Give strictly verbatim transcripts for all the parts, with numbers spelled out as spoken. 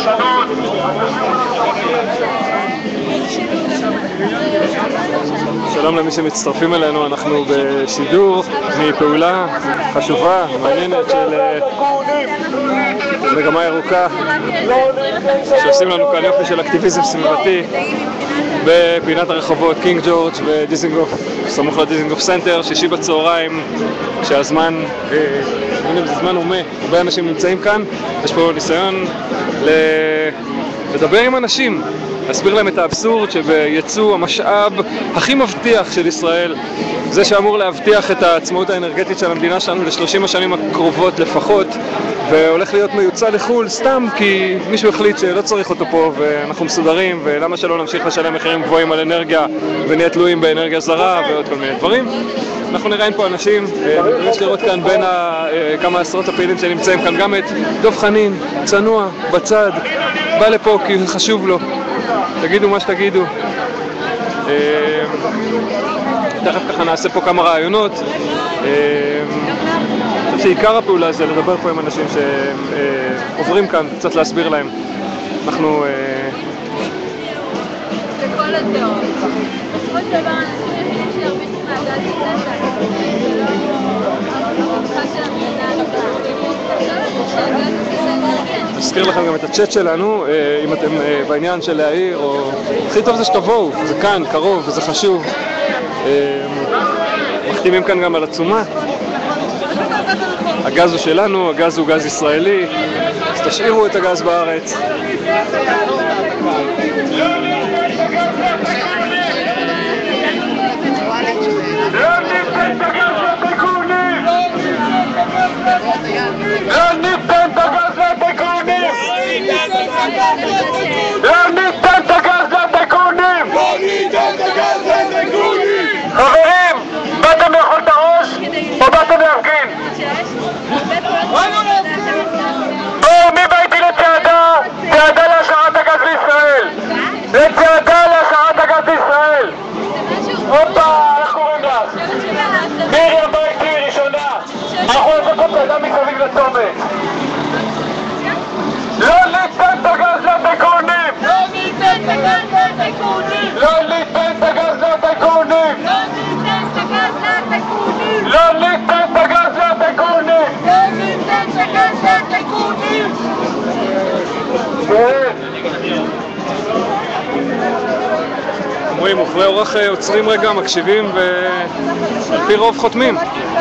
שלום למי שמצטרפים אלינו, אנחנו בשידור מפעולה חשובה, מעניינת של מגמה ירוקה שעושים לנו כאן יופי של אקטיביזם סביבתי בפינת הרחובות קינג ג'ורג' בדיזינגוף, סמוך לדיזינגוף סנטר, שישי בצהריים, כשהזמן, הנה זה זמן הומה, הרבה אנשים נמצאים כאן. יש פה ניסיון לדבר עם אנשים, להסביר להם את האבסורד שביצוא המשאב הכי מבטיח של ישראל, זה שאמור להבטיח את העצמאות האנרגטית של המדינה שלנו ל-שלושים השנים הקרובות לפחות, והולך להיות מיוצא לחול סתם כי מישהו החליט שלא צריך אותו פה ואנחנו מסודרים, ולמה שלא נמשיך לשלם מחירים גבוהים על אנרגיה ונהיה תלויים באנרגיה זרה ועוד כל מיני דברים. אנחנו נראיין פה אנשים, יש לראות כאן בין כמה עשרות הפעילים שנמצאים כאן גם את דוב חנין, צנוע, בצד, בא לפה כי חשוב לו, תגידו מה שתגידו. תכף ככה נעשה פה כמה רעיונות. אני חושב שעיקר הפעולה זה לדבר פה עם אנשים שעוברים כאן, קצת להסביר להם. אנחנו... בכל הדעות. בסופו של דבר אנשים יכולים שירביצו מהגז הזה של המדינה. נזכיר לכם גם את הצ'אט שלנו, אם אתם בעניין של להעיר, או... הכי טוב זה שתבואו, זה כאן, קרוב, וזה חשוב. מחתימים כאן גם על עצומה. הגז הוא שלנו, הגז הוא גז ישראלי, אז תשאירו את הגז בארץ. חברים, באתם לאכול את הראש או באתם להפגין? בואו, מי בא איתי לצעדה? צעדה להשארת הגז בישראל! לצעדה להשארת הגז בישראל! הופה, איך קוראים לך? מירי בא איתי ראשונה! אנחנו נעשה פה צעדה מסביב לצומת! לא ניתן את הגז לטייקונים! לא ניתן את הגז לטייקונים! לא ניתן את הגז לטייקונים! לא ניתן את הגז לטייקונים! לא ניתן את הגז לטייקונים! לא ניתן את הגז לטייקונים! כן! אומרים, עוברי אורח עוצרים רגע, מקשיבים ועל פי רוב חותמים.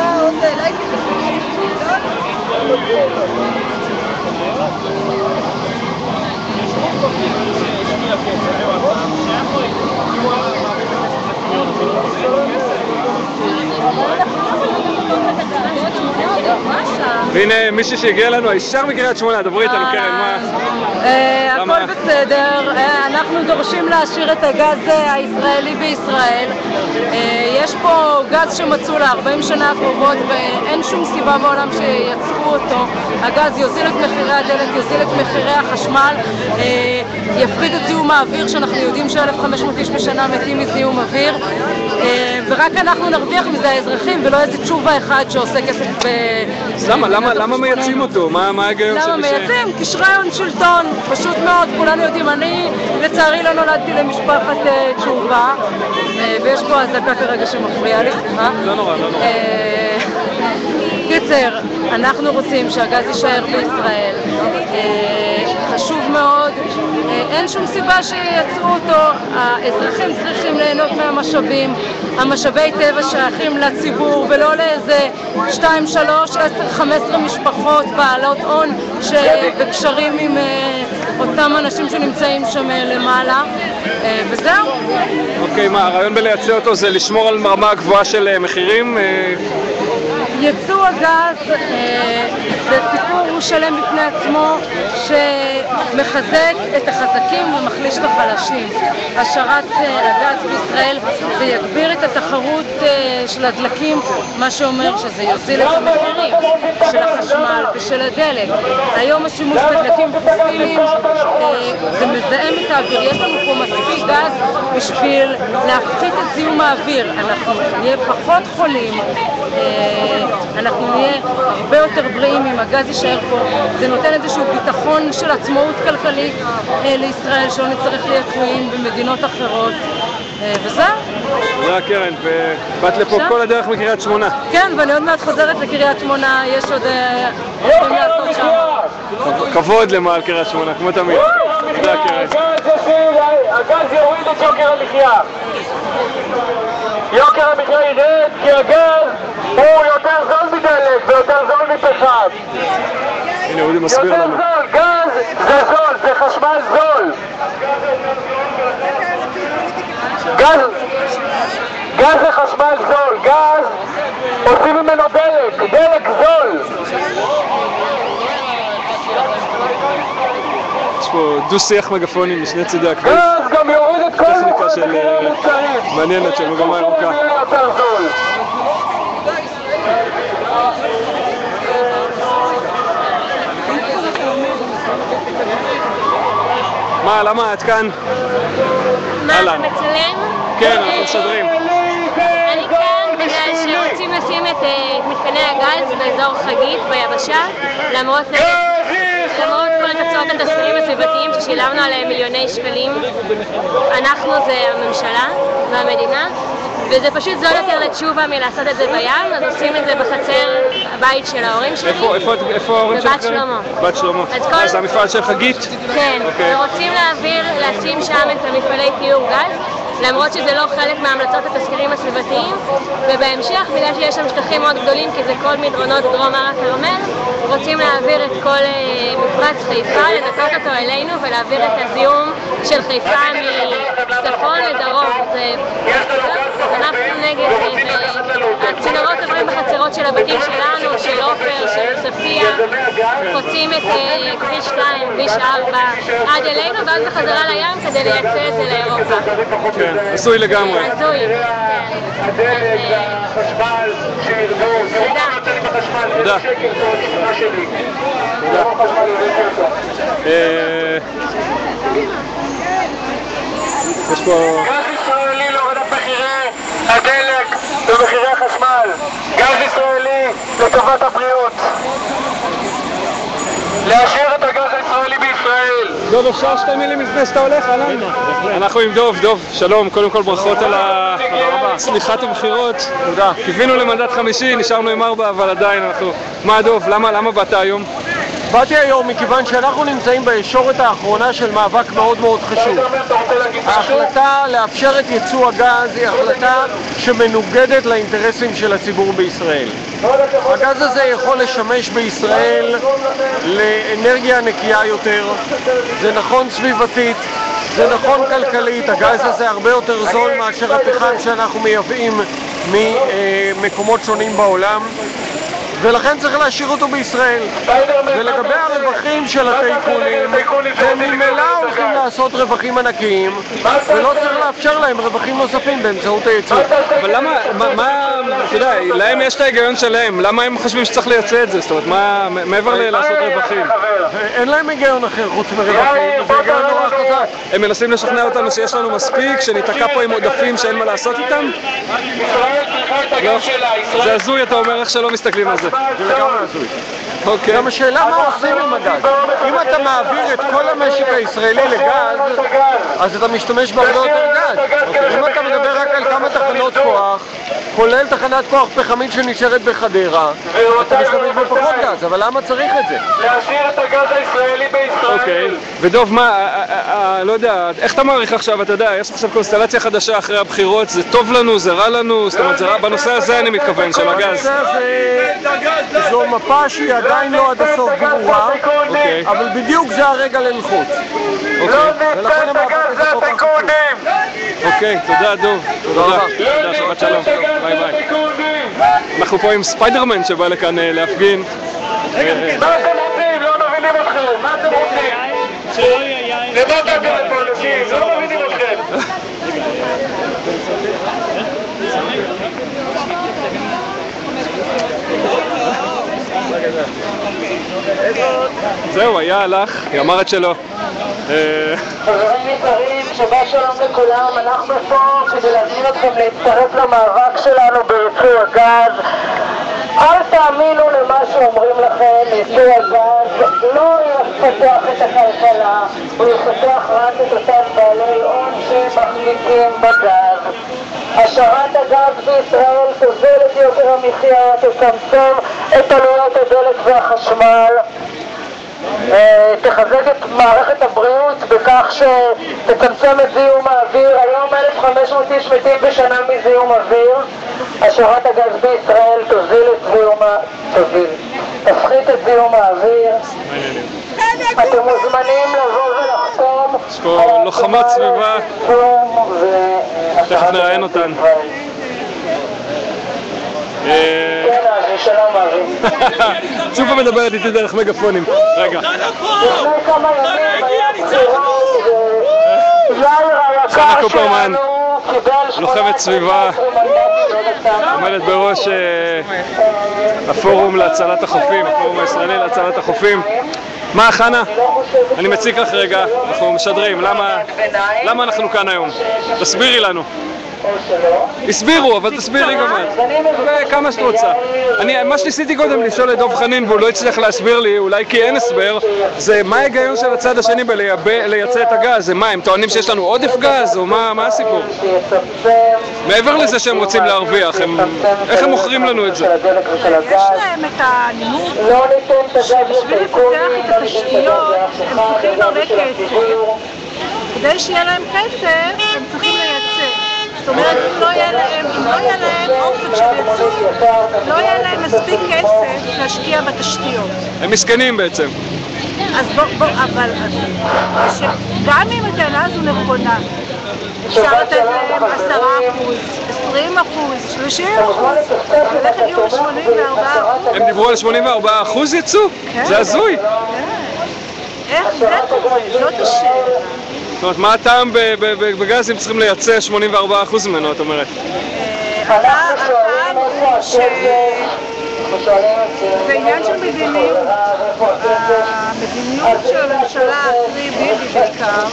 והנה מישהי שהגיע לנו, הישר מקריית שמונה, דברי איתנו קרן, מה? הכל בסדר, אנחנו דורשים להשאיר את הגז הישראלי בישראל. יש פה גז שמצאו ל-ארבעים שנה הקרובות ואין שום סיבה בעולם שיצאו אותו. הגז יוזיל את מחירי הדלק, יוזיל את מחירי החשמל, יפחית את זיהום האוויר, שאנחנו יודעים ש-אלף וחמש מאות איש בשנה מתים מזיהום אוויר, ורק אנחנו נרוויח מזה האזרחים ולא איזה תשובה אחד שעושה כסף ב... למה? למה? למה מייצאים אותו? מה ההיגיון של מי ש... למה מייצאים? קשרי הון שלטון, פשוט מאוד, כולנו יודעים. אני לצערי לא נולדתי למשפחת תשובה, ויש פה הזדקה כרגע שמפריעה לי, סליחה. לא נורא, לא נורא. קיצר, אנחנו רוצים שהגז יישאר בישראל, חשוב מאוד, אין שום סיבה שייצאו אותו, האזרחים צריכים ליהנות מהמשאבים, המשאבי טבע שייכים לציבור ולא לאיזה שתיים, שלוש, עשר, חמש עשרה משפחות בעלות הון שבקשרים עם אותם אנשים שנמצאים שם למעלה, וזהו. אוקיי, מה, הרעיון בלייצא אותו זה לשמור על רמה גבוהה של מחירים? ייצוא הגז זה סיפור שלם בפני עצמו שמחזק את החזקים ומחליש את החלשים. השארת הגז בישראל זה יגביר את התחרות של הדלקים, מה שאומר שזה יוזיל את המחירים של החשמל ושל הדלק. היום השימוש בדלקים פוסיליים זה מזהם את האוויר. יש לנו פה מספיק גז בשביל להפחית את זיהום האוויר. אנחנו נהיה פחות חולים, אנחנו נהיה הרבה יותר בריאים אם הגז יישאר פה. זה נותן איזשהו ביטחון של עצמאות כלכלית לישראל, שלא נצטרך להיות תלויים במדינות אחרות. וזהו. תודה קרן, ובאת לפה כל הדרך מקריית שמונה. כן, ואני עוד מעט חוזרת לקריית שמונה, יש עוד דברים לעשות שם. כבוד למעל קריית שמונה, כמו תמיד. תודה קרן. הגז יוריד את יוקר המחיה. יוקר המחיה ירד כי הגז הוא יותר זול מדלק ויותר זול מפחם. הנה, אודי מסביר לנו. יותר זול, גז זה זול, זה חשמל זול. גז, גז זה חשמל זול, גז עושים ממנו דלק, דלק זול. יש פה דו שיח מגפונים משני צידי הכביש. גז גם יוריד את כל טכניקה של מעניינת של מגמה ירוקה. מה, למה את כאן? מה, אתה מצלם? כן, אנחנו משדרים. אני כאן בגלל שרוצים לשים את מתקני הגז באזור חגית ביבשה, למרות למרות כל התוצאות התסקירים הסביבתיים ששילמנו עליהם מיליוני שקלים. אנחנו זה הממשלה והמדינה, וזה פשוט זול יותר לתשובה מלעשות את זה בים, אז עושים את זה בחצר הבית של ההורים שלי. איפה, איפה, איפה ההורים שלכם? בבת שלמה. בת שלמה. אז זה המפעל של חגית? כן, ורוצים להעביר, לשים שם את המפעלי טיהור גז, למרות שזה לא חלק מהמלצות התסקירים הסביבתיים, ובהמשך, בגלל שיש שם שטחים מאוד גדולים, כי זה כל מדרונות דרום הר הכרמל, רוצים להעביר את כל מפרץ חיפה, לנקות אותו אלינו ולהעביר את הזיהום של חיפה מצפון לדרום. אנחנו נגד, הצינורות עוברים בחצרות של הבתים שלנו, של עופר, של ספיה, חוצים את כביש שתיים, כביש ארבע, עד אלינו, ואז בחזרה לים כדי לייצא את זה לאירופה. כן, עשוי לגמרי. עשוי, כן. תודה. יש פה... גז ישראלי להורדת מחירי הדלק ומחירי החשמל. גז ישראלי לטובת הבריאות. להשאיר את הגז הישראלי בישראל. דוב, אפשר שתי מילים לפני שאתה הולך? אהלן. אנחנו עם דוב, דוב, שלום, קודם כל ברכות על סליחת הבחירות. תודה. קיווינו למנדט חמישי, נשארנו עם ארבע, אבל עדיין אנחנו... מה דוב, למה, למה באת היום? באתי היום מכיוון שאנחנו נמצאים בישורת האחרונה של מאבק מאוד מאוד חשוב. ההחלטה לאפשר את ייצוא הגז היא החלטה שמנוגדת לאינטרסים של הציבור בישראל. הגז הזה יכול לשמש בישראל לאנרגיה נקייה יותר, זה נכון סביבתית, זה נכון כלכלית, הגז הזה הרבה יותר זול מאשר הפחם שאנחנו מייבאים ממקומות שונים בעולם. ולכן צריך להשאיר אותו בישראל. ולגבי הרווחים של הטייקונים, הם ממילא הולכים לעשות רווחים ענקיים, ולא צריך לאפשר להם רווחים נוספים באמצעות הייצוא. אבל למה, מה, אתה יודע, להם יש את ההיגיון שלהם, למה הם חושבים שצריך לייצא את זה? זאת אומרת, מה, מעבר ללעשות רווחים? אין להם היגיון אחר חוץ מרווחים, זה היגיון נורא חזק. הם מנסים לשכנע אותנו שיש לנו מספיק, שניתקע פה עם עודפים שאין מה לעשות איתם? לא, זה הזוי, אתה אומר איך שלא מסתכלים על זה. זה לגמרי הזוי. אוקיי. גם השאלה מה עושים עם הגז. אם אתה מעביר את כל המשק הישראלי לגז, אז אתה משתמש בהרבה יותר גז. אם אתה מדבר רק על כמה תחנות כוח, כולל תחנת כוח פחמית שנשארת בחדרה, אתה משתמש בפחות גז, אבל למה צריך את זה? להשאיר את הגז הישראלי בישראל. אוקיי. ודוב, מה, לא יודע, איך אתה מעריך עכשיו, אתה יודע, יש עכשיו קונסטלציה חדשה אחרי הבחירות, זה טוב לנו, זה רע לנו, זאת אומרת, בנושא הזה אני מתכוון, של הגז. זו מפה שהיא עדיין לא עד הסוף ברורה, אבל בדיוק זה הרגע ללחוץ. ולכן המאבק הזה כל כך חשוב. אוקיי, תודה דוב. תודה. תודה, שבת שלום. ביי ביי. אנחנו פה עם ספיידרמן שבא לכאן להפגין. מה אתם רוצים? לא מבינים אתכם. מה אתם רוצים? למה אתם פה אנשים? לא מבינים אתכם. זהו, היה, הלך, היא אמרת שלא. חברים יקרים, שבת שלום לכולם, אנחנו פה כדי להזמין אתכם להצטרף למאבק שלנו בייצוא הגז. אל תאמינו למה שאומרים לכם, ייצוא הגז לא יפתח את הכלכלה, הוא יפתח רק את אותם בעלי הון שמחזיקים בגז. השארת הגז בישראל תוזל את יוקר המחיה, תצמצם את עלויות הדלק והחשמל, תחזק את מערכת הבריאות בכך שתצמצם את זיהום האוויר. היום אלף וחמש מאות איש מתים בשנה מזיהום אוויר. השארת הגז בישראל תוזיל את זיהום האוויר, תפחית את זיהום האוויר. אתם מוזמנים לבוא ולחתום. יש פה לוחמות סביבה, תכף נראיין אותן. שלום אבי. סופה מדברת איתי דרך מגפונים. רגע. לפני כמה ימים היה בחירות ויאיר היקר שלנו קיבל לוחמת סביבה, עומדת בראש הפורום להצלת החופים, הפורום הישראלי להצלת החופים. מה, חנה? אני מציג לך רגע, אנחנו משדרים, למה, למה אנחנו כאן היום? תסבירי לנו. הסבירו, אבל תסבירי גם את. כמה שאת רוצה. אני, מה שניסיתי קודם לשאול את דוב חנין והוא לא הצליח להסביר לי, אולי כי אין הסבר, זה מה ההיגיון של הצד השני בלייצא את הגז? זה מה, הם טוענים שיש לנו עודף גז, או מה, מה הסיפור? מעבר לזה שהם רוצים להרוויח, הם, איך הם מוכרים לנו את זה? יש להם את הנימוק, שבשביל לפתח את התשתיות הם צריכים הרבה כסף. כדי שיהיה להם כסף, הם צריכים לייצא. זאת אומרת, אם לא יהיה להם, אם לא יהיה להם אופק של ייצוא, לא יהיה להם מספיק כסף להשקיע בתשתיות. הם מסכנים בעצם. אז בוא, בוא, אבל גם אם הטענה הזו נכונה, אפשר לתת להם עשרה אחוז, עשרים אחוז, שלושים אחוז, ולך הגיעו ל-שמונים וארבעה אחוז. הם דיברו על שמונים וארבעה אחוז ייצוא? זה הזוי. איך זה קורה? זאת השאלה. זאת אומרת, מה הטעם בגז אם צריכים לייצא שמונים וארבעה אחוז ממנו, את אומרת? הטעם הוא ש... זה עניין של מדיניות. המדיניות של הממשלה, קרי ביבי בעיקר,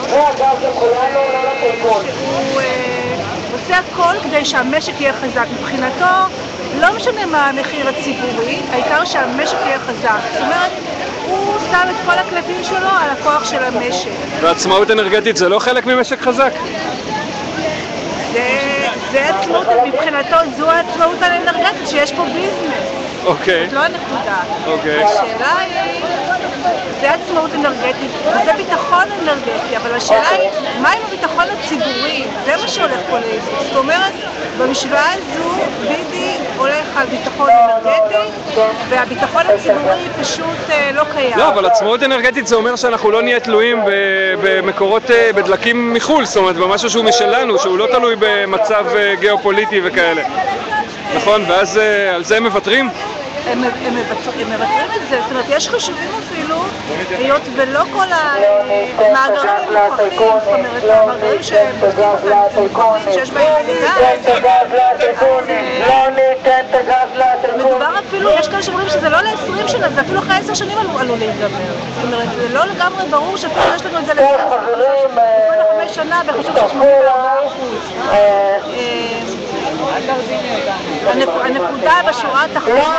שהוא עושה הכל כדי שהמשק יהיה חזק. מבחינתו, לא משנה מה המחיר הציבורי, העיקר שהמשק יהיה חזק. זאת אומרת, הוא שם את כל הקלפים שלו על הכוח של המשק. ועצמאות אנרגטית זה לא חלק ממשק חזק? זה, זה עצמאות, מבחינתו זו העצמאות האנרגטית, שיש פה ביזנס. אוקיי. זאת לא הנקודה. אוקיי. השאלה היא, זה עצמאות אנרגטית, וזה ביטחון אנרגטי, אבל השאלה היא, מה עם הביטחון הציבורי? זה מה שהולך פה לאיזו. זאת אומרת, במשוואה הזו, ביבי הולך על ביטחון אנרגטי, והביטחון הציבורי פשוט לא קיים. לא, אבל עצמאות אנרגטית זה אומר שאנחנו לא נהיה תלויים במקורות, בדלקים מחול, זאת אומרת, במשהו שהוא משלנו, שהוא לא תלוי במצב גיאופוליטי וכאלה. נכון? ואז על זה הם מוותרים? הם מוותרים את זה, זאת אומרת, יש חישובים אפילו, היות ולא כל המאגרים מוכחים, זאת אומרת, המאגרים שהם מוכחים, שיש בהם גז, מדובר אפילו, יש כאלה שאומרים שזה לא ל-עשרים שנה, זה אפילו אחרי עשר שנים עלול להיגמר. זאת אומרת, זה לא לגמרי ברור שאפילו יש לנו את זה ל-עשרים וחמש שנה בחישוב של שמונים וארבעה אחוז. הנקודה בשורה התחתונה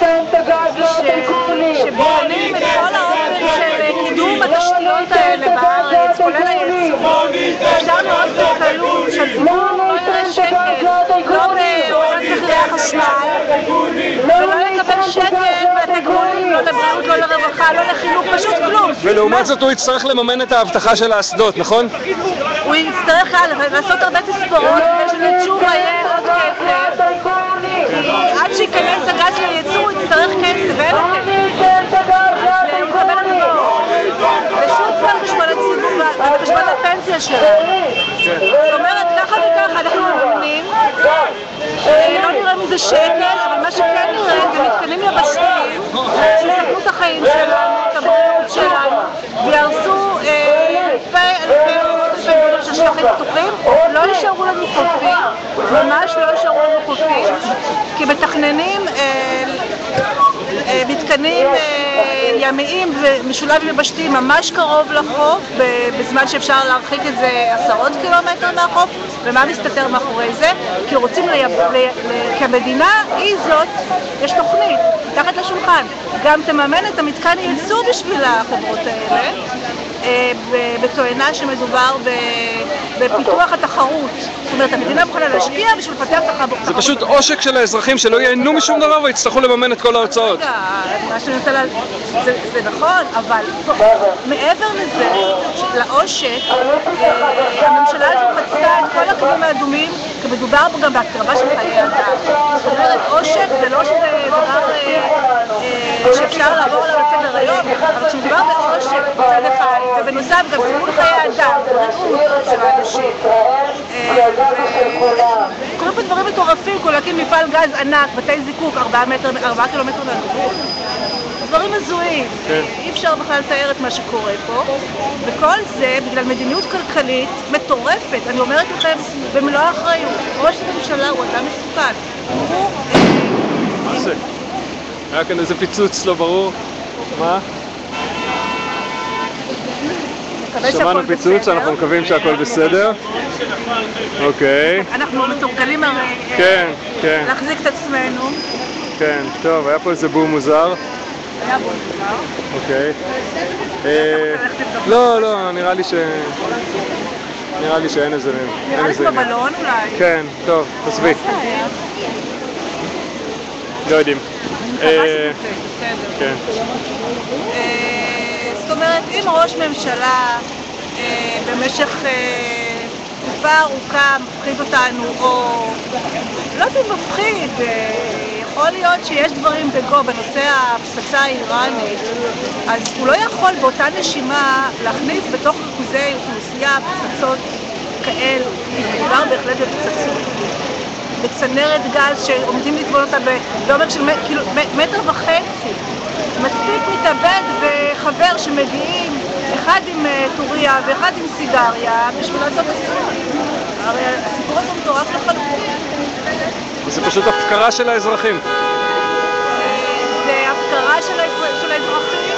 שבוחנים את כל האופן של קידום התשתיות האלה בארץ, כולל הייצוא, אפשר לראות בקלות שהציבור לא יראה שקל, לא בהורדת מחירי החשמל, ולא יקבל שקל מהתגמולים, לא לבריאות, לא לרווחה, לא לחינוך, פשוט כלום. ולעומת זאת הוא יצטרך לממן את ההבטחה של האסדות, נכון? הוא יצטרך לעשות הרבה תספורות כדי שלייצור יהיה עוד כסף, כי עד שייכנס הגז לייצור הוא יצטרך כסף, ואין לו כסף. אז הוא מקבל הלוואות. ושוב פה על חשבון הציבור ועל חשבון הפנסיה שלנו. זאת אומרת, ככה וככה אנחנו מבינים, לא נראה מזה שקל, אבל מה שכן נראה זה מתקנים יבשתיים שיסכנו את החיים שלנו, את הבריאות שלנו, וירסו אלפי אלפי של שטחים פתוחים, לא יישארו לנו חופים, ממש לא יישארו לנו חופים, כי מתכננים מתקנים ימיים ומשולב יבשתי ממש קרוב לחוף, בזמן שאפשר להרחיק את זה עשרות קילומטר מהחוף. ומה מסתתר מאחורי זה? כי רוצים, ליב... לי... כי המדינה היא זאת, יש תוכנית, תחת לשולחן, גם תממן את המתקן ייצור בשביל החברות האלה, בתואנה שמדובר בפיתוח התחרות. זאת אומרת, המדינה יכולה להשקיע בשביל לפתח את החברות. זה פשוט עושק של האזרחים שלא ייהנו משום דבר ויצטרכו לממן את כל ההוצאות. רגע, מה שאני רוצה לה... זה, זה נכון, אבל מעבר לזה, לעושק, הממשלה הזו חצתה את כל הקווים האדומים, כי מדובר פה גם בהקרבה של חיי אדם. זאת אומרת, עושק זה לא שזה דבר שאפשר לעבור עליו לסדר היום, אבל כשמדובר בעושק בצד אחד, ובנוסף גם סימון חיי אדם, בריאות של האנשים. קוראים פה דברים מטורפים, כמו להקים מפעל גז ענק, בתי זיקוק, ארבעה קילומטר מהגבול. דברים מזוהים, אי אפשר בכלל לתאר את מה שקורה פה, וכל זה בגלל מדיניות כלכלית מטורפת. אני אומרת לכם במלוא האחריות, ראש הממשלה הוא אדם מסוכן. הוא... מה זה? היה כאן איזה פיצוץ לא ברור. מה? שמענו פיצוץ, אנחנו מקווים שהכל בסדר. אוקיי. אנחנו מתורגלים הרי להחזיק את עצמנו. כן, טוב, היה פה איזה בום מוזר. היה בום מוזר. אוקיי. לא, לא, נראה לי ש... נראה לי שאין איזה... נראה לי כמו בלון אולי. כן, טוב, תסבי. לא יודעים. כן. זאת אומרת, אם ראש ממשלה במשך תקופה ארוכה מפחיד אותנו, או לא יודעת אם מפחיד, יכול להיות שיש דברים בגו בנושא הפצצה האיראנית, אז הוא לא יכול באותה נשימה להכניס בתוך ריכוזי אוכלוסייה פצצות כאלה, מדובר בהחלט בפצצות. בצנרת גז שעומדים לטבול אותה בעומק של מטר וחצי. מספיק מתאבד וחבר שמגיעים, אחד עם טוריה ואחד עם סיגריה, בשביל לעשות אסון. הרי הסיפור הזה מטורף לחלוטין. זה פשוט הפקרה של האזרחים. זה הפקרה של האזרחים.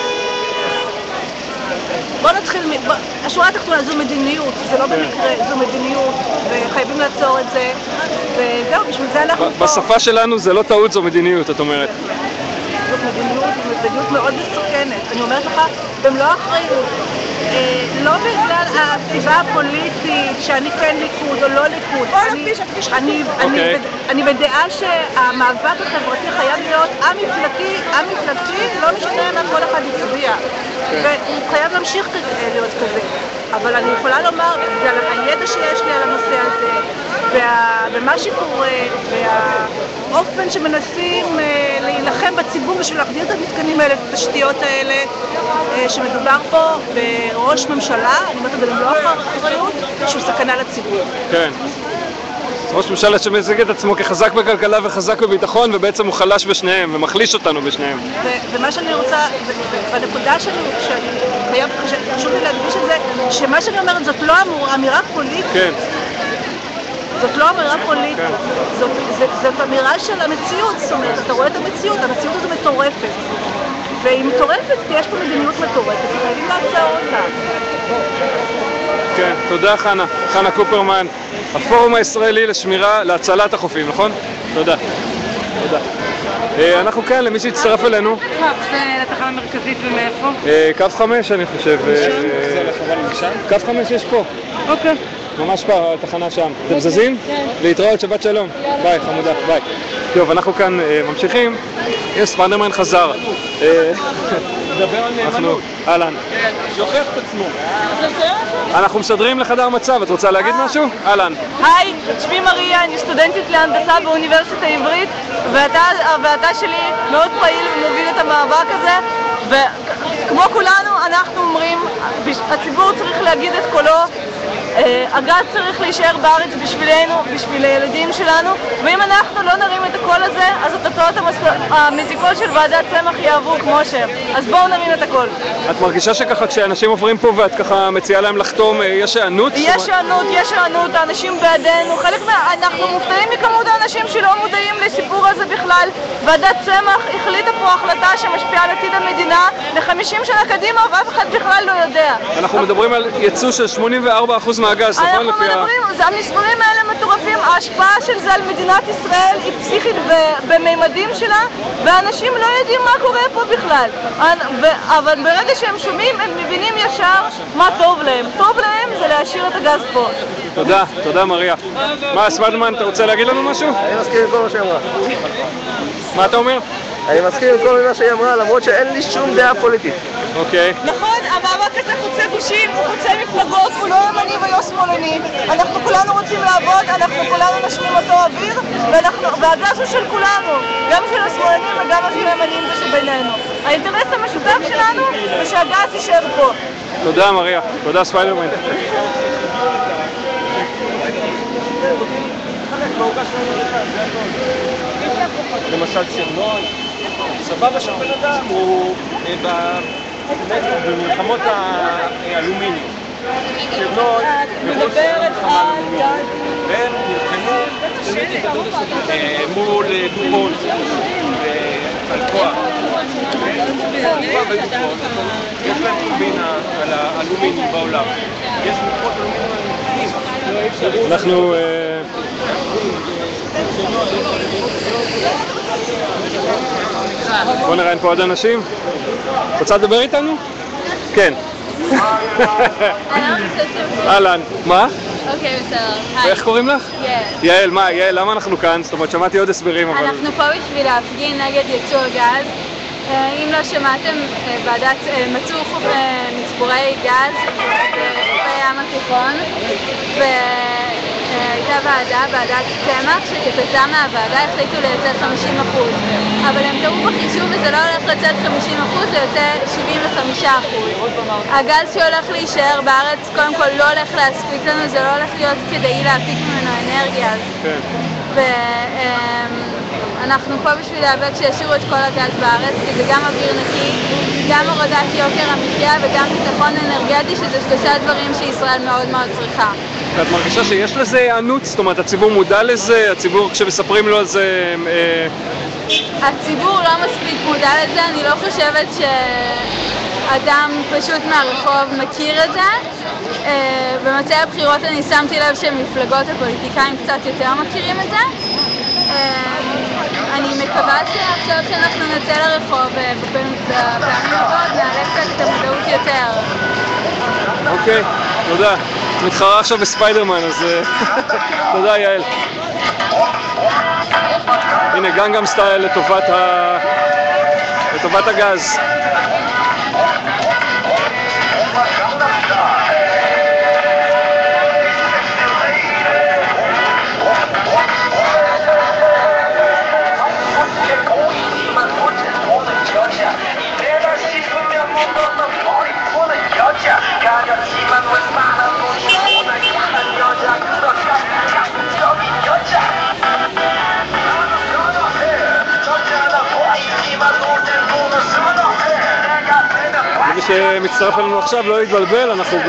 בוא נתחיל, השורה התחתונה זו מדיניות, זה לא במקרה, זו מדיניות, וחייבים לעצור את זה, וזהו, בשביל זה אנחנו פה. בשפה שלנו זה לא טעות, זו מדיניות, את אומרת. זאת מדיניות, זאת מדיניות מאוד מסוכנת. אני אומרת לך, במלוא האחריות, לא בגלל הסיבה הפוליטית שאני כן ליכוד או לא ליכוד. אני בדעה שהמאבק החברתי חייב להיות א-מפלגתי, לא משנה מה כל אחד יצביע. והוא חייב להמשיך להיות כזה. אבל אני יכולה לומר, בגלל הידע שיש לי על הנושא הזה, ומה שקורה, והאופן שמנסים להילחם בציבור בשביל להחדיר את המתקנים האלה, את התשתיות האלה, שמדובר פה בראש ממשלה, אני אומרת את זה במלוא האחריות, שהוא סכנה לציבור. כן. ראש ממשלה שמציג את עצמו כחזק בכלכלה וחזק בביטחון, ובעצם הוא חלש בשניהם ומחליש אותנו בשניהם. ומה שאני רוצה, והנקודה שאני חייב, חשוב לי להדגיש את זה, שמה שאני אומרת זאת לא אמירה פוליטית. כן. זאת לא אמירה פוליטית, זאת, זאת, זאת אמירה של המציאות, זאת אומרת, אתה רואה את המציאות, המציאות הזו מטורפת. והיא מטורפת כי יש פה מדיניות מטורפת, וחייבים לעצור אותה. כן, תודה חנה, חנה קופרמן, הפורום הישראלי לשמירה, להצלת החופים, נכון? תודה. תודה. אנחנו כאן, למי שהצטרף אלינו. זה לתחנה המרכזית ומאיפה? קו חמש אני חושב. קו חמש יש פה. אוקיי. ממש פה, התחנה שם. אתם זזים? להתראות, שבת שלום. ביי, חמודה, ביי. טוב, אנחנו כאן ממשיכים. יש ספיידרמן חזר. נדבר על נאמנות. אהלן. שוכח את עצמו. אנחנו משדרים לחדר מצב, את רוצה להגיד משהו? אהלן. היי, שמי מריה, אני סטודנטית להנדסה באוניברסיטה העברית, והתא שלי מאוד פעיל ומוביל את המאבק הזה, וכמו כולנו אנחנו אומרים, הציבור צריך להגיד את קולו, הגז צריך להישאר בארץ בשבילנו, בשביל הילדים שלנו, ואם אנחנו לא נרים את הקול הזה, אז התוצאות המזיקות של ועדת צמח יעברו כמו שהם. אז בואו נרים את הקול. את מרגישה שככה כשאנשים עוברים פה ואת ככה מציעה להם לחתום, יש הענות? יש הענות, יש הענות, האנשים בעדינו, חלק מה... אנחנו מופתעים מכמות האנשים שלא מודעים לסיפור הזה בכלל. ועדת צמח החליטה פה החלטה שמשפיעה על עתיד המדינה ל-חמישים שנה קדימה, ואף אחד בכלל לא יודע. אנחנו מדברים על ייצוא של שמונים וארבע אחוז מהגז, נכון? אנחנו מדברים, המספרים האלה מטורפים, ההשפעה של זה על מדינת ישראל היא פסיכית בממדים שלה, ואנשים לא יודעים מה קורה פה בכלל. אבל ברגע שהם שומעים, הם מבינים ישר מה טוב להם. טוב להם זה להשאיר את הגז פה. תודה, תודה מריה. מה, ספיידרמן, אתה רוצה להגיד לנו משהו? אני מסכים עם כל מה שהיא אמרה. מה אתה אומר? אני מסכים עם כל מה שהיא אמרה, למרות שאין לי שום דעה פוליטית. אוקיי. נכון, המאבק הזה חוצה גושים, הוא חוצה מפלגות, הוא לא ימני ולא שמאלני. אנחנו כולנו רוצים לעבוד, אנחנו כולנו נשמים אותו אוויר, והגז הוא של כולנו, גם של השמאלנים וגם של הימנים ושבינינו. האינטרס המשותף שלנו הוא שהגז יישאר פה. תודה מריה, תודה ספיידרמן. למשל צרנוי, סבבה של בן אדם הוא במלחמות האלומיניום. צרנוי מדברת על גז. והם נלחמו מול דופון ואלקוע. יש להם קומבינה על האלומיניום בעולם. יש מלחמות אלומיניום. אנחנו... בוא נראיין פה עוד אנשים. רוצה לדבר איתנו? כן. אהלן. מה? אוקיי, בסדר. ואיך קוראים לך? יעל. יעל, מה? יעל, למה אנחנו כאן? זאת אומרת, שמעתי עוד הסברים, אבל... אנחנו פה בשביל להפגין נגד ייצוא הגז. אם לא שמעתם, ועדת מצאו מצבורי גז בחופי הים התיכון, והייתה ועדה, ועדת צמח, שכתוצאה מהוועדה החליטו לייצא חמישים אחוז. אבל הם טעו בחישוב וזה לא הולך לצאת חמישים אחוז, זה יוצא שבעים וחמישה אחוז. הגז שהולך להישאר בארץ, קודם כל לא הולך להספיק לנו, זה לא הולך להיות כדאי להפיק ממנו אנרגיה. אנחנו פה בשביל להיאבק שישאירו את כל הגז בארץ, כי זה גם אוויר נקי, גם הורדת יוקר המחיה וגם ביטחון אנרגטי, שזה שלושה דברים שישראל מאוד מאוד צריכה. ואת מרגישה שיש לזה היענות? זאת אומרת, הציבור מודע לזה? הציבור כשמספרים לו על זה... הציבור לא מספיק מודע לזה, אני לא חושבת שאדם פשוט מהרחוב מכיר את זה. במצעי הבחירות אני שמתי לב שמפלגות הפוליטיקאים קצת יותר מכירים את זה. אני מקווה שעכשיו שאנחנו נצא לרחוב בפעמים הבאות נעלה קצת את המודעות יותר. אוקיי, תודה. מתחרה עכשיו בספיידרמן, אז תודה יעל. הנה גנגנם סטייל לטובת הגז. מי שמצטרף אלינו עכשיו לא יתבלבל, אנחנו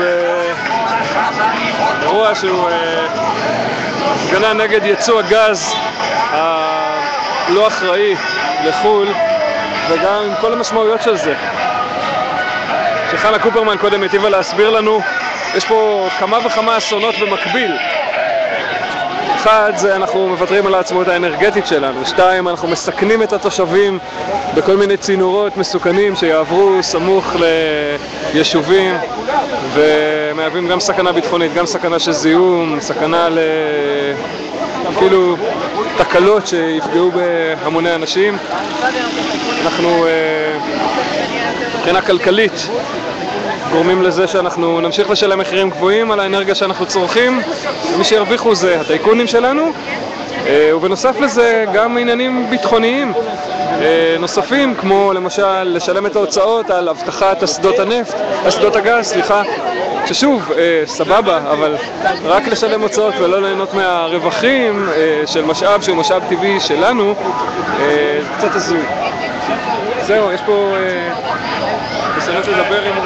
באירוע שהוא הפגנה נגד ייצוא הגז הלא אחראי לחו"ל וגם עם כל המשמעויות של זה. שחנה קופרמן קודם היטיבה להסביר לנו, יש פה כמה וכמה אסונות במקביל. אחד, זה אנחנו מוותרים על העצמאות האנרגטית שלנו. שתיים, אנחנו מסכנים את התושבים בכל מיני צינורות מסוכנים שיעברו סמוך ליישובים ומהווים גם סכנה ביטחונית, גם סכנה של זיהום, סכנה ל... כאילו תקלות שיפגעו בהמוני אנשים. אנחנו מבחינה כלכלית גורמים לזה שאנחנו נמשיך לשלם מחירים גבוהים על האנרגיה שאנחנו צורכים, ומי שירוויחו זה הטייקונים שלנו ובנוסף לזה גם עניינים ביטחוניים נוספים, כמו למשל לשלם את ההוצאות על הבטחת אסדות הנפט, אסדות הגז, סליחה, ששוב, סבבה, אבל רק לשלם הוצאות ולא ליהנות מהרווחים של משאב שהוא משאב טבעי שלנו, קצת הזוי. זהו, יש פה ניסיונות לדבר עם...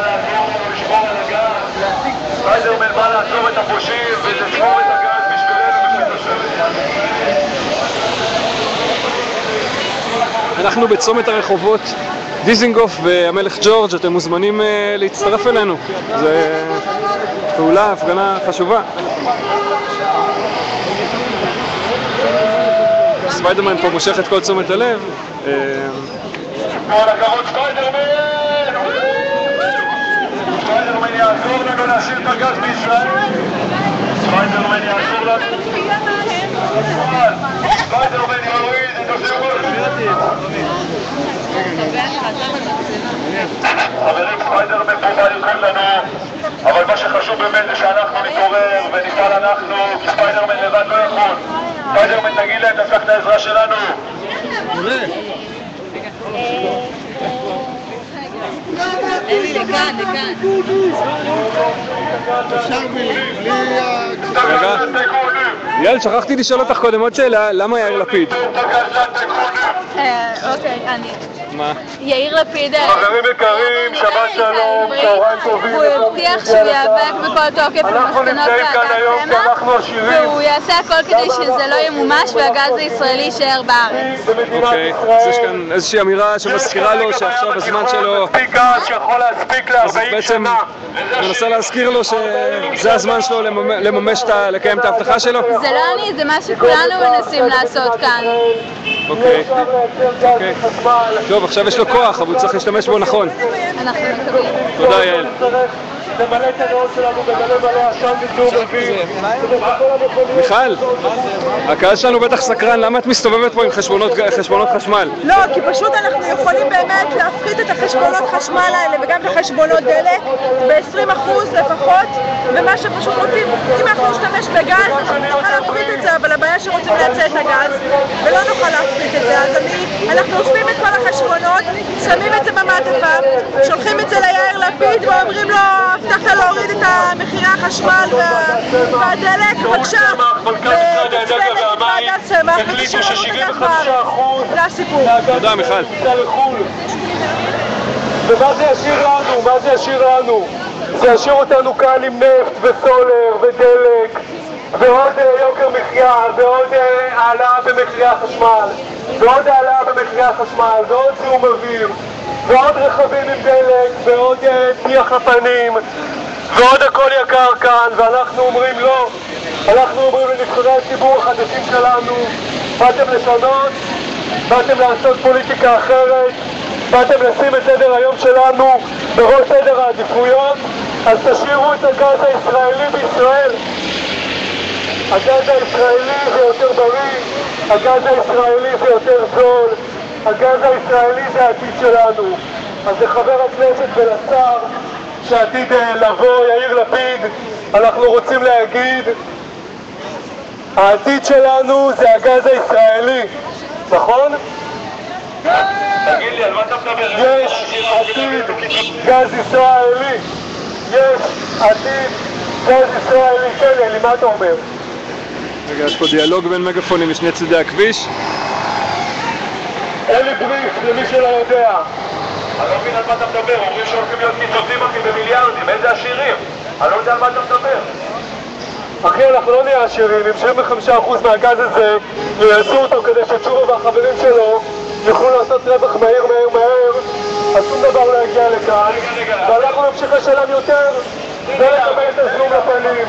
ספיידרמן בא לעצור את הפושעים ולשמור את הגז בשבילנו בשביל אנחנו בצומת הרחובות דיזינגוף והמלך ג'ורג', אתם מוזמנים להצטרף אלינו. זו פעולה, הפגנה חשובה. ספיידרמן פה מושך את כל תשומת הלב. כל הכבוד ספיידרמן! ספיידרמן יעזור לנו להשאיר את הגז בישראל. ספיידרמן יעזור לנו. ספיידרמן יוריד את הסיור. חברים, ספיידרמן פה בא לקרוא לנו, אבל מה שחשוב באמת זה שאנחנו נתעורר ונפעל אנחנו, כי ספיידרמן לבד לא יכול. ספיידרמן, תגיד להם, תפתח את העזרה שלנו. לכאן, לכאן. רגע, יאל, שכחתי לשאול אותך קודם עוד שאלה, למה יאיר לפיד? אוקיי, אני. מה? יאיר לפיד... חברים יקרים, שבת שלום, צהריים טובים. הוא הבטיח שהוא ייאבק בכל תוקף אנחנו נמצאים כאן היום כי אנחנו עשירים. והוא יעשה הכל כדי שזה לא ימומש והגז הישראלי יישאר בארץ. אוקיי, אז יש כאן איזושהי אמירה שמזכירה לו שעכשיו הזמן שלו... שיכול להספיק ל-ארבעים שנה. מנסה להזכיר לו שזה הזמן שלו לממש, לקיים את ההבטחה שלו? זה לא אני, זה מה שכולנו מנסים לעשות כאן. אוקיי, אוקיי. טוב, עכשיו יש לו כוח, אבל הוא צריך להשתמש בו נכון. אנחנו מקווים. תודה, יעל. למלא את הנאות שלנו בגלי מלא עשן וזיהום אוויר. מיכל, הקהל שלנו בטח סקרן, למה את מסתובבת פה עם חשבונות חשמל? לא, כי פשוט אנחנו יכולים באמת להפחית את החשבונות חשמל האלה וגם את החשבונות דלק ב-עשרים אחוז לפחות, ומה שפשוט רוצים, אם אנחנו נשתמש בגז, אנחנו נוכל להפחית את זה, אבל הבעיה שרוצים לייצא את הגז ולא נוכל להפחית את זה, אז אני, אנחנו אוספים את כל החשבונות, שמים את זה במעטפה, שולחים את זה ליאיר לפיד ואומרים לו, הבטחת להוריד את מחירי החשמל והדלק, בבקשה, ותצלם את ועדת צמח ותשאיר לנו את הגז בארץ. זה הסיפור. תודה, מיכל. ומה זה ישאיר לנו? מה זה ישאיר לנו? זה ישאיר אותנו כאן עם נפט וסולר ודלק ועוד יוקר מחיה ועוד העלאה במחירי החשמל ועוד העלאה במחירי החשמל ועוד זיהום אוויר ועוד רכבים עם דלק ועוד טיח לפנים ועוד הכל יקר כאן, ואנחנו אומרים לא. אנחנו אומרים לנבחרי הציבור החדשים שלנו, באתם לשנות, באתם לעשות פוליטיקה אחרת, באתם לשים את סדר היום שלנו בראש סדר העדיפויות, אז תשאירו את הגז הישראלי בישראל. הגז הישראלי זה יותר בריא, הגז הישראלי זה יותר זול, הגז הישראלי זה העתיד שלנו. אז לחבר הכנסת ולשר שעתיד לבוא, יאיר לפיד, אנחנו רוצים להגיד, העתיד שלנו זה הגז הישראלי, נכון? תגיד לי, על מה אתה מדבר? יש עתיד גז ישראלי, יש עתיד גז ישראלי. כן, אלי, מה אתה אומר? רגע, יש פה דיאלוג בין מגפונים משני צדי הכביש. אלי בריף, למי שלא יודע. אני לא מבין על מה אתה מדבר, אומרים שהולכים להיות קיצוצים אחי במיליארדים, איזה עשירים? אני לא יודע על מה אתה מדבר. אחי, אנחנו לא נהיה עשירים, אם שבעים וחמישה אחוז מהגז הזה יעשו אותו כדי שצ'ורו והחברים שלו יוכלו לעשות רווח מהיר מהר מהר, אז שום דבר לא יגיע לכאן, ואנחנו נמשיך לשלם יותר ולקבל את הזלום לפנים.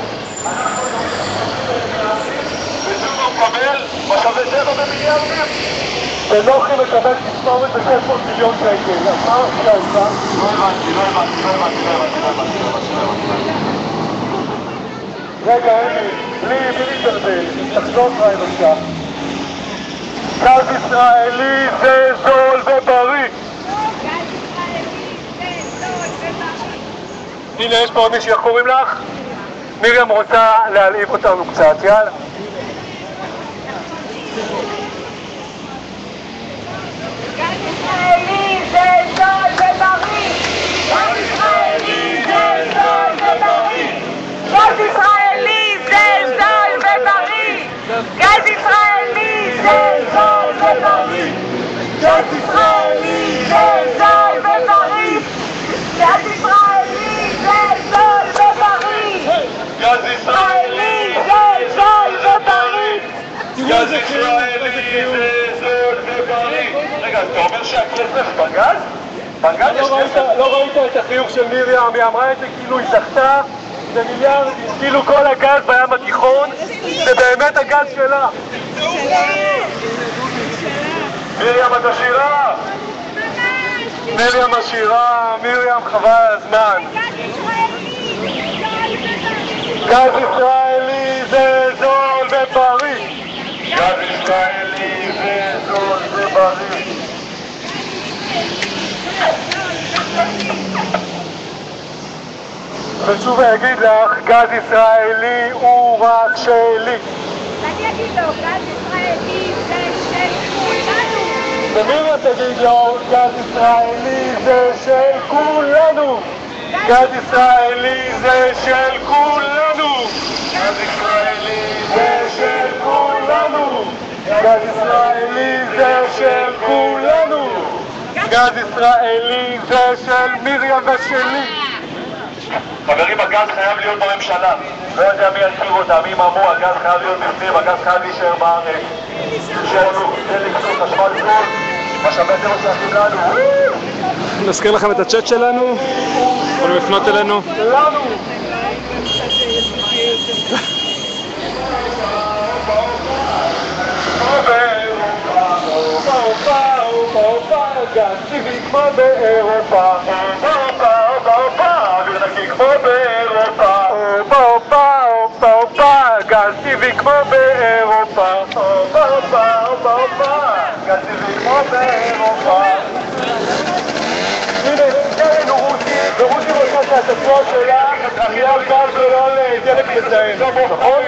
וזלום הוא מקבל משאבי טבע במיליארדים? ונוחי מקבל תספורת ב-שש מאות מיליון שקל, אז מה עושה לך? לא הבנתי, לא הבנתי, לא הבנתי, לא הבנתי, לא הבנתי, לא הבנתי. רגע, אלי, בלי, בלי להתבלבל, תחזור ישראל בבקשה. גז ישראלי זה זול ובריא. הנה, יש פה עוד מישהו, איך קוראים לך? מרים רוצה להלהיב אותנו קצת, יאללה. ישראלי זה זול ובריא! גז ישראלי זה זול ובריא! גז ישראלי זה זול ובריא! גז ישראלי זה זול ובריא! גז ישראלי זה זול ובריא! גז ישראלי זה זול ובריא! גז ישראלי זה זול ובריא! גז ישראלי זה זול ובריא. רגע, אתה אומר שהכסף בגז? בגז יש כסף? לא ראית את החיוך של מרים, היא אמרה את זה כאילו היא זכתה, זה מיליארד, כאילו כל הגז בים התיכון, זה באמת הגז שלה. מרים את עשירה? מרים עשירה, מרים חבל הזמן. גז ישראלי זה זול ובריא. גז ישראלי זה זול ובריא. ושוב אגיד לך, גז ישראלי הוא רק שלי. אני אגיד לו, גז ישראלי זה של כולנו! ומרים תגיד לו, גז ישראלי זה של כולנו. גז ישראלי זה של כולנו. גז ישראלי זה של כולנו. גז ישראלי זה של כולנו. גז ישראלי זה של מרים ושלי. חברים, הגז חייב להיות בממשלה. לא יודע מי יזכיר אותה, מי אמרו, הגז חייב להיות בפנים, הגז חייב להישאר בארץ. שלנו, זה לקצור חשמל זול, משאבי טבע שעשים לנו. נזכיר לכם את הצ'אט שלנו, יכולים לפנות אלינו. לנו! גז טבעי כמו באירופה, הופה, הופה, הופה, אוויר נקי כמו באירופה. הופה הופה הופה הופה, גז טבעי כמו באירופה. הופה, הופה, הופה, הופה, גז טבעי כמו באירופה. הנה, הנה רוסי, ורוסי רוצה שהתצוע שלה תהיה על גז ולא על דלק מזהם, נכון?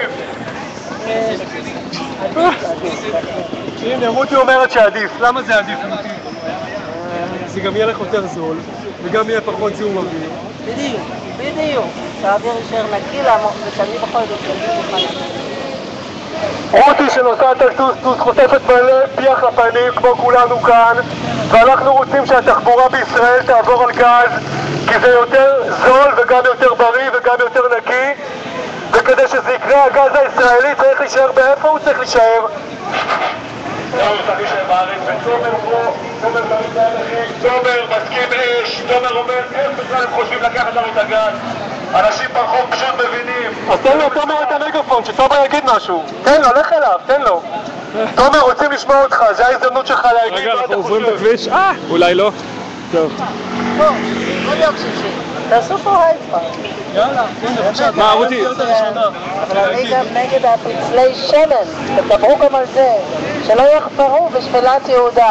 הנה, רותי אומרת שעדיף. למה זה עדיף, רותי? זה גם יהיה לך יותר זול, וגם יהיה פחות זיהום אוויר. בדיוק, בדיוק. שהאוויר יישאר נקי, ושאני בכל זאת שלי מוכנה. רותי שנוסעת על טוסטוס חוטפת מלא פיח לפנים כמו כולנו כאן, ואנחנו רוצים שהתחבורה בישראל תעבור על גז, כי זה יותר זול וגם יותר בריא וגם יותר נקי, וכדי שזה יקרה הגז הישראלי צריך להישאר. באיפה הוא צריך להישאר? הוא צריך להישאר בארץ, ותומר פה, תומר תמיד להלכים, תומר מסכים אש, תומר אומר איך בכלל הם חושבים לקחת לנו את הגז. אנשים ברחוב פשוט מבינים. אז תן לו, תומר, את המגפון, שתומר יגיד משהו. תן לו, לך אליו, תן לו. תומר, רוצים לשמוע אותך, זה ההזדמנות שלך להגיד רגע, מה אתה אנחנו עוברים את חושב. הכביש. אה, אולי לא. טוב. בוא, עוד יום שישי. תעשו פה הייטפאר. יאללה, הנה, בבקשה. מה, רותי? אבל אני גם נגד הפצלי שמן. תדברו גם על זה. שלא יחפרו בשפלת יהודה.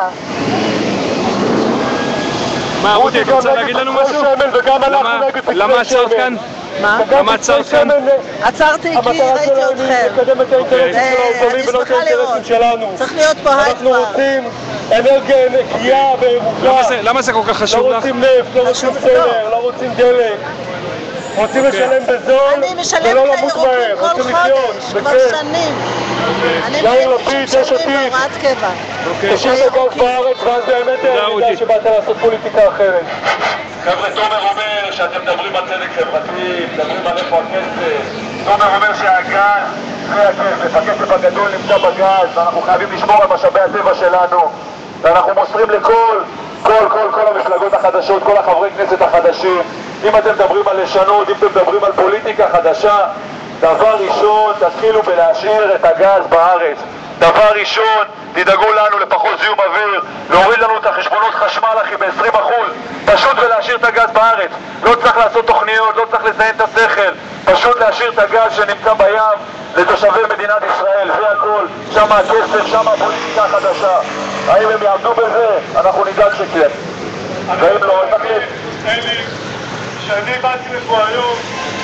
מה, רותי, את גם רוצה נגד להגיד לנו פצלי משהו? שמן וגם אנחנו למה- נגד פצלי למה עצרת שמן. כאן? מה? וגם למה פצלי עצרת כאן? שמן, עצרתי כי המטרה ראיתי שלנו אתכם. היא לקדם את האינטרסים אה, של אני העובדים ולא את שמחה האינטרסים לראות. שלנו. צריך להיות פה אנחנו הייטפאר. רוצים אנרגיה נקייה וירוקה. למה זה- למה זה כל כך חשוב לא לך? רוצים נפט, לא רוצים חשוב סולר, לא רוצים דלק. רוצים לשלם בזול אני משלמת ולא למות מהר, לירוקים כל רוצים לחיות, חודש, כבר בכיף. שנים. אני יאיר מאלה לפיד, יש שמשלמים עתיד. בהוראת קבע. תשאיר את הגז בארץ ואז באמת תודה, רותי. נדע שבאת לעשות פוליטיקה אחרת. חבר'ה, תומר אומר שאתם מדברים על צדק חברתי, מדברים על איפה הכסף. תומר אומר שהגז זה הכסף, הכסף הגדול נמצא בגז, ואנחנו חייבים לשמור על משאבי הטבע שלנו. ואנחנו מוסרים לכל, כל, כל, כל המפלגות החדשות, כל החברי כנסת החדשים. אם אתם מדברים על לשנות, אם אתם מדברים על פוליטיקה חדשה, דבר ראשון, תתחילו בלהשאיר את הגז בארץ. דבר ראשון, תדאגו לנו לפחות זיהום אוויר, להוריד לנו את החשבונות חשמל אחי ב-עשרים אחוז, פשוט ולהשאיר את הגז בארץ. לא צריך לעשות תוכניות, לא צריך לזיין את השכל, פשוט להשאיר את הגז שנמצא בים לתושבי מדינת ישראל, זה הכל. שם הכסף, שם הפוליטיקה החדשה. האם הם יעמדו בזה? אנחנו נדאג שכן. ואם לא, תחליט. אלי, כשאני באתי לפה היום,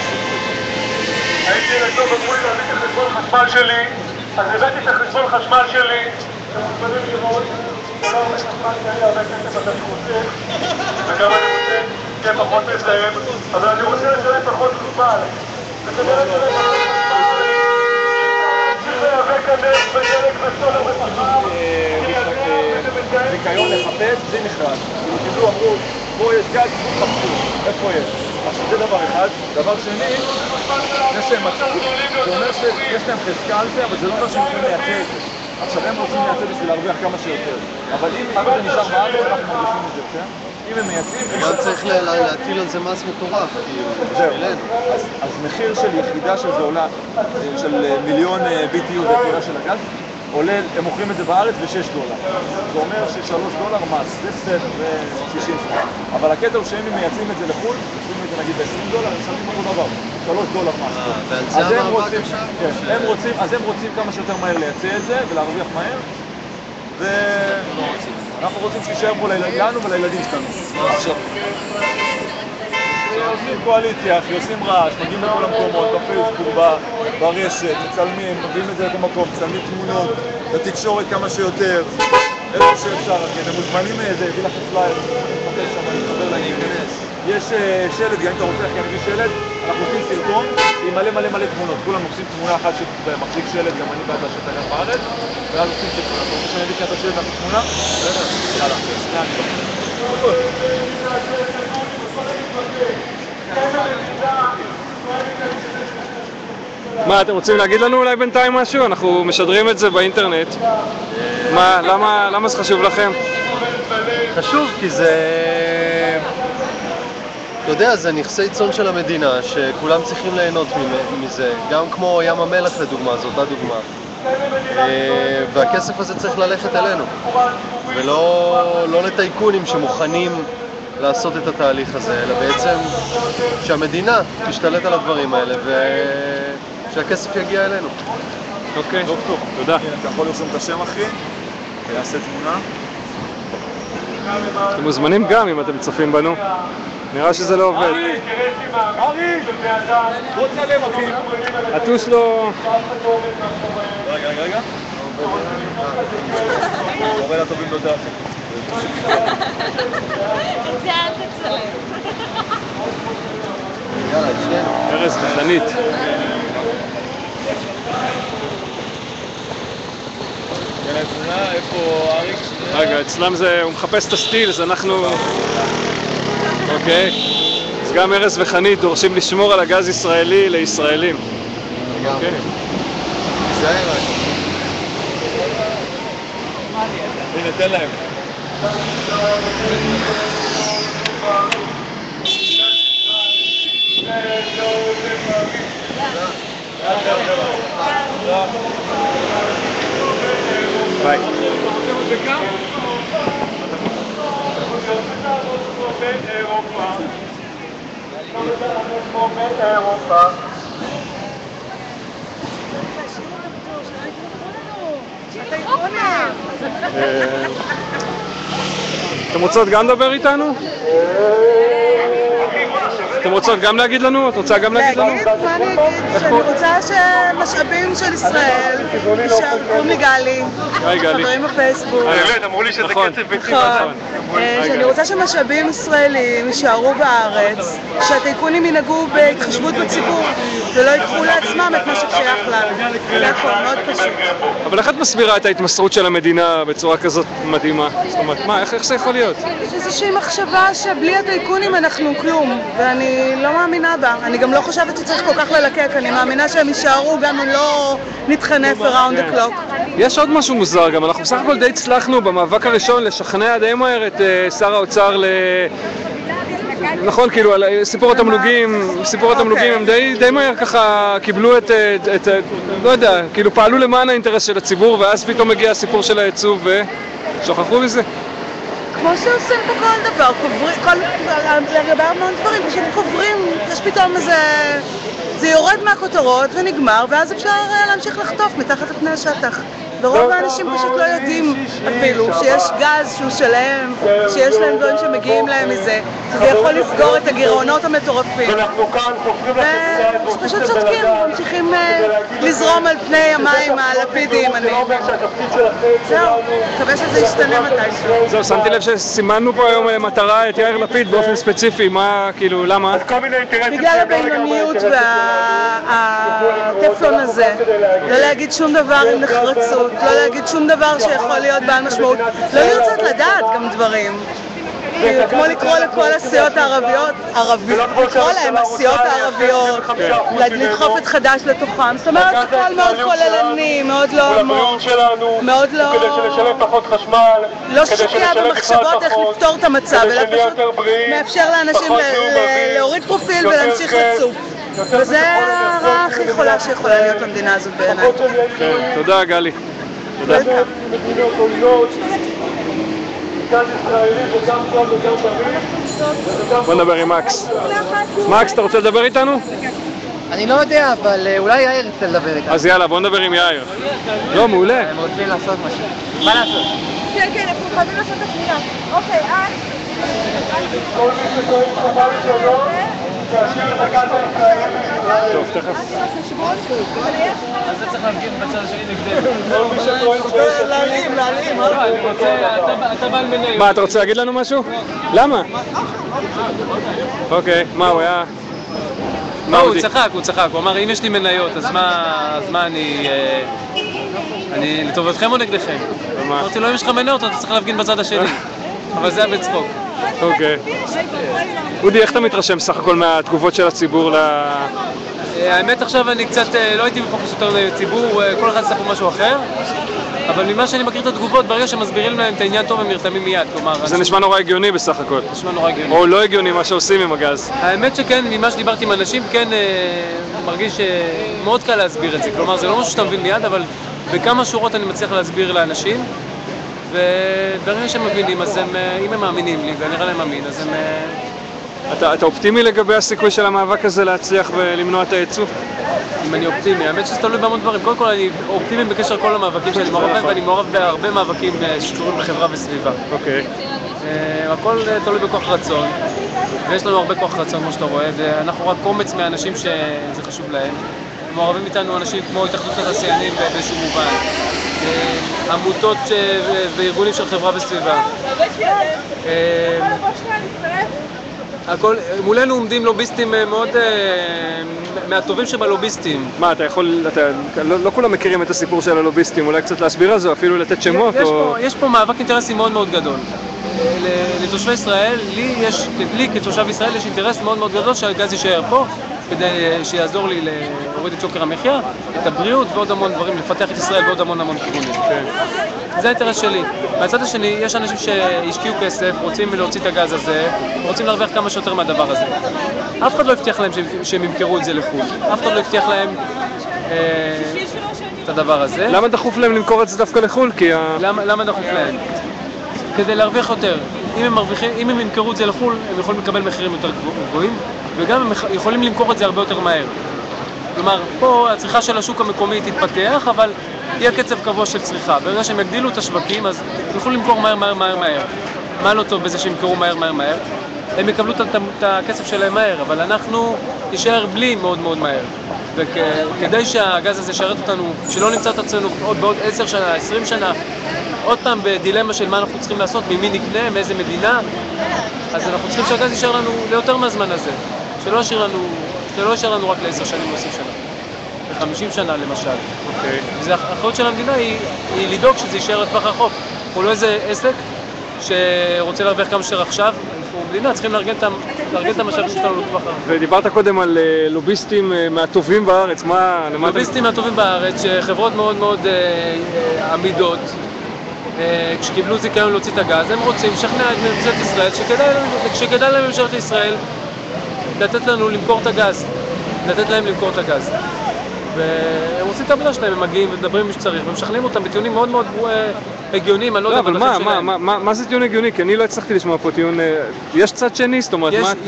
הייתי ילדו בגבול להביא את החשבון חשמל שלי, אז הבאתי את החשבון חשמל שלי, אתם מוכנים לראות? לא הרבה חשמל כאלה, הרבה כסף אתה חוסך, וגם אני רוצה, כן, פחות מזהם, אבל אני רוצה לשלם פחות חשמל. וכדי לשלם פחות חשמל, צריך להיאבק הנס ודלק וסולר ופחם, זיכיון לחפש, זה מכרז. כאילו אמרו, פה יש גז, פה חפשו, איפה יש? עכשיו זה דבר אחד. דבר שני, זה שהם מצאו, זה אומר שיש להם חזקה על זה, אבל זה לא אומר שהם יכולים לייצא את זה. עכשיו הם רוצים לייצא בשביל להרוויח כמה שיותר. אבל אם זה נשאר בארץ, אנחנו מרגישים את זה, כן? אם הם מייצאים... גם צריך להטיל על זה מס מטורף, זהו. אז מחיר של יחידה שזה עולה, של מיליון בי טי יו זה יחידה של הגז, עולה, הם מוכרים את זה בארץ ב-שש דולר. זה אומר ש-שלוש דולר מס, זה בסדר, זה שישים שקל. אבל הקטע הוא שהם מייצאים את זה לחו"ל, משלמים את זה נגיד ב-עשרים דולר, הם משלמים אותו דבר, שלוש דולר מס. אז הם רוצים, כן, הם רוצים, אז הם רוצים כמה שיותר מהר לייצא את זה ולהרוויח מהר, ואנחנו רוצים שישאר פה לנו ולילדים שלנו. עכשיו. עושים קואליציה, עושים רעש, מגיעים לכל המקומות, בפייסבוק, ברשת, מצלמים, מביאים את זה למקום, מצלמים תמונות, לתקשורת כמה שיותר, איפה שאפשר, הם מוזמנים מאיזה, הביא לך פלייר, אני שם, אני אספר להם להיכנס. יש שלט, גם אם אתה רוצה, כי אני מביא שלט, אנחנו עושים סרטון עם מלא מלא מלא תמונות, כולם עושים תמונה אחת שמחזיק שלט, גם אני בעד השטח גם בארץ, ואז עושים סרטון. אתה רוצה שאני אביא כאן את השלט ואחרי תמונה? יאללה, שנייה אני בא. מה, אתם רוצים להגיד לנו אולי בינתיים משהו? אנחנו משדרים את זה באינטרנט. מה, למה, למה זה חשוב לכם? חשוב כי זה... אתה יודע, זה נכסי צאן של המדינה, שכולם צריכים ליהנות מזה. גם כמו ים המלח לדוגמה, זאת הדוגמה. והכסף הזה צריך ללכת אלינו. ולא לא לטייקונים שמוכנים לעשות את התהליך הזה, אלא בעצם שהמדינה תשתלט על הדברים האלה ושהכסף יגיע אלינו. אוקיי, דוקטור, תודה. אתה יכול לרשום את השם אחי, ויעשה תמונה. אתם מוזמנים גם אם אתם צופים בנו. נראה שזה לא עובד. ארי! ארי! בוא תצלם אחי. הטוש לא... רגע, רגע, רגע. קורא לטובים ביותר. את זה אל תצלם. יאללה, שנינו. ארז וחנית. יאללה, תמונה, איפה אריק? רגע, אצלם זה... הוא מחפש את הסטיל, אז אנחנו... אוקיי. אז גם ארז וחנית דורשים לשמור על הגז ישראלי לישראלים. אוקיי. זה היה רק. הנה, תן להם. ביי. אתם רוצות גם לדבר איתנו? אתם רוצות גם להגיד לנו? את רוצה גם להגיד לנו? להגיד? מה אני אגיד? שאני רוצה שמשאבים של ישראל יישארו מגלי, חברים בפייסבוק. באמת, אמרו לי שזה קצב ביצים. נכון. שאני רוצה שמשאבים ישראלים יישארו בארץ, שהטייקונים ינהגו בהתחשבות בציבור ולא ייקחו לעצמם את מה ששייך לנו. זה הכל מאוד פשוט. אבל איך את מסבירה את ההתמסרות של המדינה בצורה כזאת מדהימה? זאת אומרת, מה, איך זה יכול להיות? יש איזושהי מחשבה שבלי הטייקונים אנחנו כלום, ואני לא מאמינה בה. אני גם לא חושבת שצריך כל כך ללקק, אני מאמינה שהם יישארו גם אם לא נתחנף around the clock. יש עוד משהו מוזר גם, אנחנו בסך הכל די הצלחנו במאבק הראשון לשכנע די מהר את שר האוצר ל... נכון, כאילו, סיפור התמלוגים, סיפור התמלוגים הם די, די מהר ככה קיבלו את, את, לא יודע, כאילו פעלו למען האינטרס של הציבור, ואז פתאום מגיע הסיפור של הייצוא ושוכחו מזה. כמו שעושים פה כל דבר, קוברים, לגבי המון דברים, פשוט קוברים, יש פתאום איזה... זה יורד מהכותרות ונגמר, ואז אפשר להמשיך לחטוף מתחת לפני השטח. ורוב האנשים פשוט לא יודעים אפילו שיש גז שהוא שלם, שיש להם דברים שמגיעים להם מזה, שזה יכול לסגור את הגירעונות המטורפים. ופשוט שותקים, ממשיכים לזרום על פני המים הלפידים. זהו, מקווה שזה ישתנה מתישהו. זהו, שמתי לב שסימנו פה היום מטרה את יאיר לפיד באופן ספציפי, מה, כאילו, למה? בגלל הבינוניות והטפלון הזה, לא להגיד שום דבר עם נחרצות, לא להגיד שום דבר שיכול להיות בעל משמעות, לא לרצות לדעת גם דברים. כמו לקרוא לכל הסיעות הערביות, לקרוא להם הסיעות הערביות, לדחוף את חד"ש לתוכם, זאת אומרת הכל מאוד כוללני, מאוד לא מאוד לא לא שוקע במחשבות איך לפתור את המצב, אלא פשוט מאפשר לאנשים להוריד פרופיל ולהמשיך לצוף. וזה הרעה הכי חולה שיכולה להיות למדינה הזאת בעיניי. תודה גלי. תודה. בוא נדבר עם מקס. מקס, אתה רוצה לדבר איתנו? אני לא יודע, אבל אולי יאיר ירצה לדבר איתנו. אז יאללה, בוא נדבר עם יאיר. לא, מעולה. הם רוצים לעשות משהו. מה לעשות? כן, כן, אנחנו חייבים לעשות את הפנייה. אוקיי, אז... כל מי שטוען חובה ראשונות, תאשר את הגז הישראלי. טוב, תכף. אז זה צריך להפגין בצד השני נגדנו. כל מי שטוען חובה להעלים, להעלים. אני רוצה, אתה בעל מניות. מה, אתה רוצה להגיד לנו משהו? למה? אוקיי, מה, הוא היה... לא, הוא צחק, הוא צחק. הוא אמר, אם יש לי מניות, אז מה אני... אני לטובתכם או נגדכם? אמרתי לו, אם יש לך מניות, אתה צריך להפגין בצד השני. אבל זה היה בצחוק. אוקיי. אודי, איך אתה מתרשם סך הכל מהתגובות של הציבור ל... האמת עכשיו אני קצת לא הייתי בפוקוס יותר לציבור, כל אחד צריך משהו אחר, אבל ממה שאני מכיר את התגובות, ברגע שמסבירים להם את העניין טוב הם נרתמים מיד, כלומר... זה נשמע נורא הגיוני בסך הכל. נשמע נורא הגיוני. או לא הגיוני מה שעושים עם הגז. האמת שכן, ממה שדיברתי עם אנשים, כן מרגיש מאוד קל להסביר את זה, כלומר זה לא משהו שאתה מבין מיד, אבל בכמה שורות אני מצליח להסביר לאנשים, וברגע שהם מבינים, אז הם, אם הם מאמינים לי, ואני נראה להם מאמין, אז הם... אתה, אתה אופטימי לגבי הסיכוי של המאבק הזה להצליח ולמנוע את הייצוא? אם אני אופטימי, האמת שזה תלוי בהמון דברים. קודם כל אני אופטימי בקשר לכל המאבקים שאני מעורב בהם, ואני מעורב בהרבה מאבקים שקשורים בחברה וסביבה. אוקיי. הכל תלוי בכוח רצון, ויש לנו הרבה כוח רצון כמו שאתה רואה, ואנחנו רק קומץ מהאנשים שזה חשוב להם. מעורבים איתנו אנשים כמו התאחדות התעשיינים באיזשהו מובן, עמותות וארגונים של חברה וסביבה. הכל, מולנו עומדים לוביסטים מאוד מהטובים שבלוביסטים. מה, אתה יכול, אתה, לא, לא כולם מכירים את הסיפור של הלוביסטים, אולי קצת להסביר על זה, אפילו לתת שמות יש, או... פה, יש פה מאבק אינטרסים מאוד מאוד גדול. לתושבי ישראל, לי, יש, לי כתושב ישראל יש אינטרס מאוד מאוד גדול שהגז יישאר פה, כדי שיעזור לי להוריד את יוקר המחיה, את הבריאות ועוד המון דברים, לפתח את ישראל בעוד המון המון כיוונים. כן. זה האינטרס שלי. מהצד השני, יש אנשים שהשקיעו כסף, רוצים להוציא את הגז הזה, רוצים להרוויח כמה שיותר מהדבר הזה. אף אחד לא הבטיח להם שהם ימכרו את זה לחו"ל. אף אחד לא הבטיח להם אה, את הדבר הזה. למה דחוף להם למכור את זה דווקא לחו"ל? כי ה... למה, למה דחוף להם? כדי להרוויח יותר. אם הם, מרוויחים, אם הם ימכרו את זה לחו"ל, הם יכולים לקבל מחירים יותר גבוהים, וגם הם יכולים למכור את זה הרבה יותר מהר. כלומר, פה הצריכה של השוק המקומי תתפתח, אבל יהיה קצב קבוע של צריכה. ברגע שהם יגדילו את השווקים, אז הם יכולים למכור מהר, מהר, מהר, מהר. מה לא טוב בזה שהם ימכרו מהר, מהר, מהר? הם יקבלו את הכסף שלהם מהר, אבל אנחנו נשאר בלי מאוד מאוד מהר. וכדי שהגז הזה ישרת אותנו, שלא נמצא את עצמנו עוד בעוד עשר שנה, עשרים שנה, עוד פעם בדילמה של מה אנחנו צריכים לעשות, ממי נקנה, מאיזה מדינה, אז אנחנו צריכים שהגז יישאר לנו ליותר מהזמן הזה. שלא יישאר לנו, שלא יישאר לנו רק לעשר שנים או עשרים שנה. ל-חמישים שנה למשל. אוקיי. וזה האחריות של המדינה היא, היא לדאוג שזה יישאר לטווח רחוק. הוא לא איזה עסק שרוצה להרוויח כמה שיותר עכשיו. במדינה צריכים לארגן את המשאבים שלנו לטווח רחוק. ודיברת קודם על לוביסטים מהטובים בארץ, מה... לוביסטים מהטובים בארץ, שחברות מאוד מאוד עמידות, כשקיבלו זיכיון להוציא את הגז, הם רוצים לשכנע את ממשלת ישראל שכדאי לממשלת ישראל לתת לנו למכור את הגז, לתת להם למכור את הגז. והם עושים את העבודה שלהם, הם מגיעים ומדברים מי שצריך, ומשכנעים אותם בטיעונים מאוד מאוד הגיוניים, אני לא יודע בדרכים שלהם. אבל מה, מה זה טיעון הגיוני? כי אני לא הצלחתי לשמוע פה טיעון... יש צד שני? זאת אומרת, מה...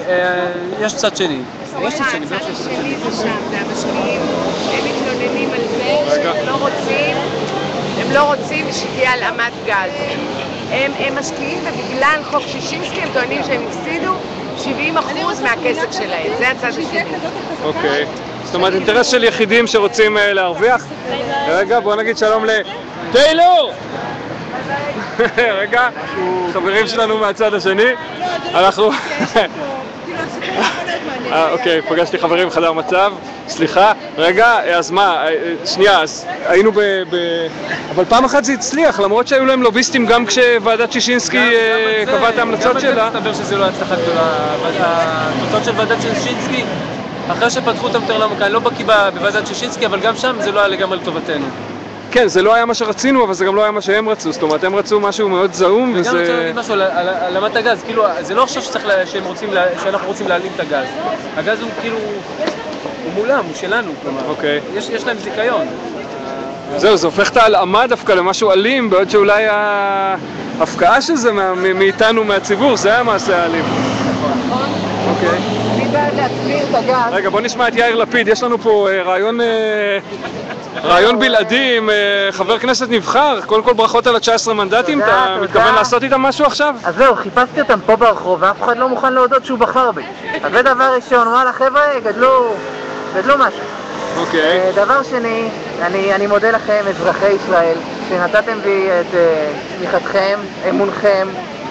יש צד שני. יש צד שני, הצד שני זה שם, זה המשקיעים, הם מתלוננים על זה שהם לא רוצים לא רוצים שתהיה הלאמת גז. הם, הם משקיעים, ובגלל חוק שישינסקי הם טוענים שהם הפסידו שבעים אחוז מהכסף שלהם. זה הצד השני. אוקיי. זאת אומרת, אינטרס של יחידים שרוצים להרוויח. רגע, בוא נגיד שלום לטיילור! רגע, חברים שלנו מהצד השני. אנחנו... אוקיי, פגשתי חברים בחדר מצב, סליחה, רגע, אז מה, שנייה, אז היינו ב... אבל פעם אחת זה הצליח, למרות שהיו להם לוביסטים גם כשוועדת שישינסקי קבעה את ההמלצות שלה. גם את זה מסתבר שזה לא הצלחה גדולה, התוצאות של ועדת שישינסקי, אחרי שפתחו אותם יותר לעומק, אני לא בקיא בוועדת שישינסקי, אבל גם שם זה לא היה לגמרי לטובתנו. כן, זה לא היה מה שרצינו, אבל זה גם לא היה מה שהם רצו, זאת אומרת, הם רצו משהו מאוד זעום וזה... וגם רוצה להגיד משהו על העלמת הגז, כאילו, זה לא עכשיו שאנחנו רוצים להעלים את הגז. הגז הוא כאילו, הוא מולם, הוא שלנו, כלומר. אוקיי. יש להם זיכיון. זהו, זה הופך את ההלאמה דווקא למשהו אלים, בעוד שאולי ההפקעה של זה מאיתנו, מהציבור, זה היה מעשה האלים. נכון. אוקיי. אני בעד להצביר את הגז. רגע, בוא נשמע את יאיר לפיד, יש לנו פה רעיון... רעיון בלעדי עם חבר כנסת נבחר, קודם כל ברכות על ה-תשעה עשרה מנדטים, אתה מתכוון לעשות איתם משהו עכשיו? אז זהו, חיפשתי אותם פה ברחוב ואף אחד לא מוכן להודות שהוא בחר בי. אז זה דבר ראשון, וואלה חבר'ה, גדלו, גדלו משהו. אוקיי. דבר שני, אני, אני מודה לכם, אזרחי ישראל, שנתתם בי את תמיכתכם, אמונכם,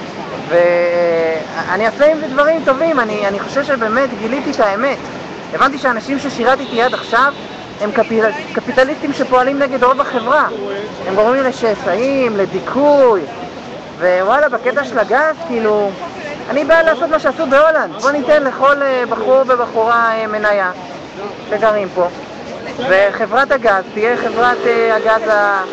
ואני אעשה עם זה דברים טובים, אני, אני חושב שבאמת גיליתי את האמת. הבנתי שאנשים ששירתתי עד עכשיו, הם קפיטל... קפיטליסטים שפועלים נגד רוב החברה. הם גורמים לשסעים, לדיכוי, ווואלה, בקטע של הגז, כאילו, אני בא לעשות מה שעשו בהולנד. בוא ניתן לכל בחור ובחורה מניה שגרים פה, וחברת הגז תהיה חברת הגז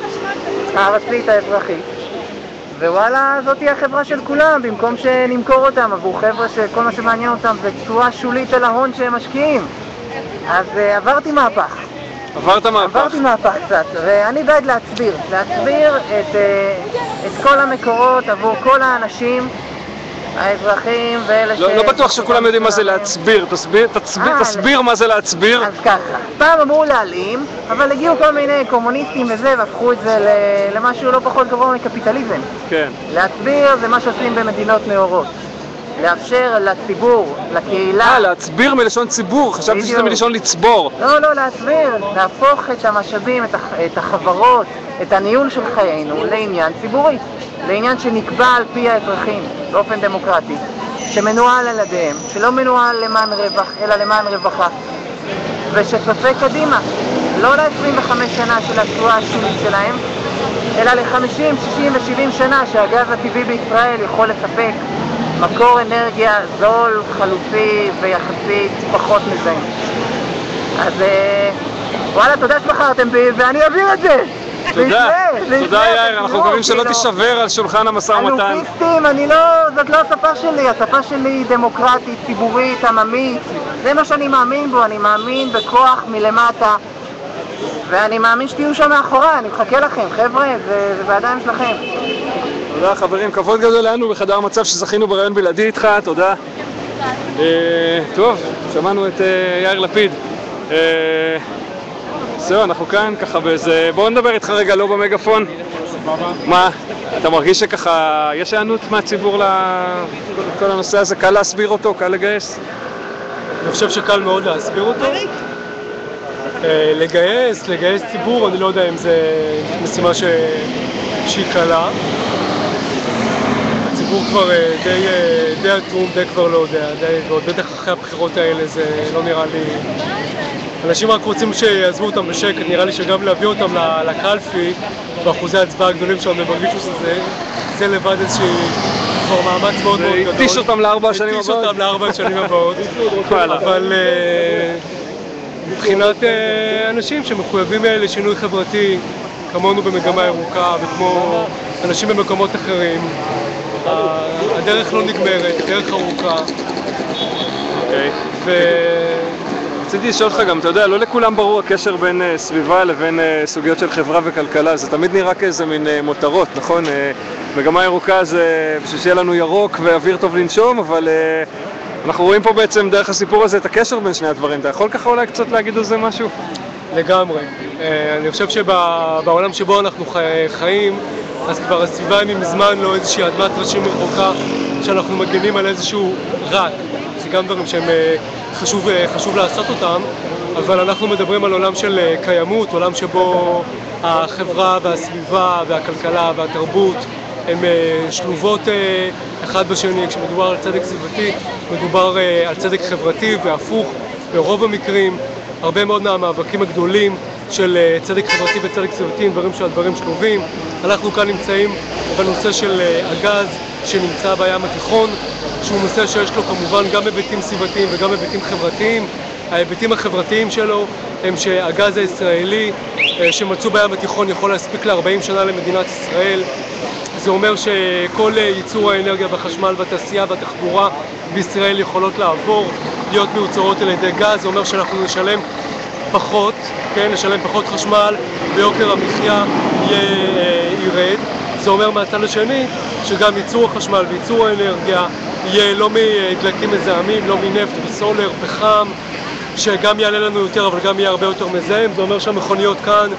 הארצית האזרחית, ווואלה, זאת תהיה החברה של כולם, במקום שנמכור אותם עבור חבר'ה שכל מה שמעניין אותם זה תשואה שולית על ההון שהם משקיעים. אז עברתי מהפך. עברת מהפך? עברתי מהפך קצת, ואני בעד להצביר, להצביר את, את כל המקורות עבור כל האנשים, האזרחים ואלה ש... לא, לא בטוח שכולם יודעים מה זה להצביר, תסביר, תסביר, תסביר מה זה להצביר. אז ככה, פעם אמרו להעלים, אבל הגיעו כל מיני קומוניסטים וזה, והפכו את זה למשהו לא פחות גרוע מקפיטליזם. כן. להצביר זה מה שעושים במדינות נאורות. לאפשר לציבור, לקהילה... אה, להצביר מלשון ציבור, חשבתי שזה מלשון לצבור. לא, לא, להצביר, להפוך את המשאבים, את, הח... את החברות, את הניהול של חיינו לעניין ציבורי, לעניין שנקבע על פי האזרחים באופן דמוקרטי, שמנוהל על ידיהם, שלא מנוהל למען רווח, אלא למען רווחה, ושצופה קדימה, לא ל-עשרים וחמש שנה של התשואה השולית שלהם, אלא ל-חמישים, שישים ו-שבעים שנה שהגז הטבעי בישראל יכול לספק מקור אנרגיה זול, חלופי ויחסית פחות מזהם. אז וואלה, תודה שבחרתם בי ואני אעביר את זה! תודה, תודה יאיר, אנחנו מקווים שלא תישבר על שולחן המשא ומתן. אלופיסטים, אני לא, זאת לא השפה שלי, השפה שלי היא דמוקרטית, ציבורית, עממית, זה מה שאני מאמין בו, אני מאמין בכוח מלמטה, ואני מאמין שתהיו שם מאחורי, אני מחכה לכם, חבר'ה, זה בידיים שלכם. תודה חברים, כבוד גדול לנו בחדר המצב שזכינו ברעיון בלעדי איתך, תודה. טוב, שמענו את יאיר לפיד. זהו, אנחנו כאן ככה באיזה... בואו נדבר איתך רגע, לא במגפון. מה? אתה מרגיש שככה יש הענות מהציבור לכל הנושא הזה? קל להסביר אותו? קל לגייס? אני חושב שקל מאוד להסביר אותו. לגייס, לגייס ציבור, אני לא יודע אם זה משימה שהיא קלה. הציבור כבר די, די אטום, די כבר לא יודע, די, ועוד בטח אחרי הבחירות האלה זה לא נראה לי... אנשים רק רוצים שיעזבו אותם בשקט, נראה לי שגם להביא אותם לקלפי באחוזי ההצבעה הגדולים שלהם, הם הרגישו שזה זה לבד איזושהי כבר מאמץ מאוד מאוד גדול. התיש אותם לארבע השנים הבאות. התיש אותם לארבע השנים הבאות, אבל מבחינת אנשים שמחויבים לשינוי חברתי, כמונו במגמה ירוקה וכמו אנשים במקומות אחרים, הדרך לא נגמרת, הדרך ארוכה. רציתי לשאול אותך גם, אתה יודע, לא לכולם ברור הקשר בין uh, סביבה לבין uh, סוגיות של חברה וכלכלה, זה תמיד נראה כאיזה מין uh, מותרות, נכון? Uh, מגמה ירוקה זה בשביל שיהיה לנו ירוק ואוויר טוב לנשום, אבל uh, אנחנו רואים פה בעצם דרך הסיפור הזה את הקשר בין שני הדברים. אתה יכול ככה אולי קצת להגיד על זה משהו? לגמרי. אני חושב שבעולם שבו אנחנו חיים, אז כבר הסביבה היא מזמן לא איזושהי אדמת ראשים רחוקה שאנחנו מגנים על איזשהו רק. זה גם דברים שהם חשוב, חשוב לעשות אותם, אבל אנחנו מדברים על עולם של קיימות, עולם שבו החברה והסביבה והכלכלה והתרבות הן שלובות אחד בשני. כשמדובר על צדק סביבתי, מדובר על צדק חברתי והפוך ברוב המקרים. הרבה מאוד מהמאבקים הגדולים של צדק חברתי וצדק סביבתי הם דברים שהדברים שלובים. אנחנו כאן נמצאים בנושא של הגז שנמצא בים התיכון, שהוא נושא שיש לו כמובן גם היבטים סביבתיים וגם היבטים חברתיים. ההיבטים החברתיים שלו הם שהגז הישראלי שמצוא בים התיכון יכול להספיק ל-ארבעים שנה למדינת ישראל. זה אומר שכל ייצור האנרגיה והחשמל והתעשייה והתחבורה בישראל יכולות לעבור, להיות מיוצרות על ידי גז. זה אומר שאנחנו נשלם פחות, כן, נשלם פחות חשמל, ויוקר המחיה ירד. זה אומר מהצד השני שגם ייצור החשמל וייצור האנרגיה יהיה לא מדלקים מזהמים, לא מנפט וסולר, פחם, שגם יעלה לנו יותר אבל גם יהיה הרבה יותר מזהם. זה אומר שהמכוניות כאן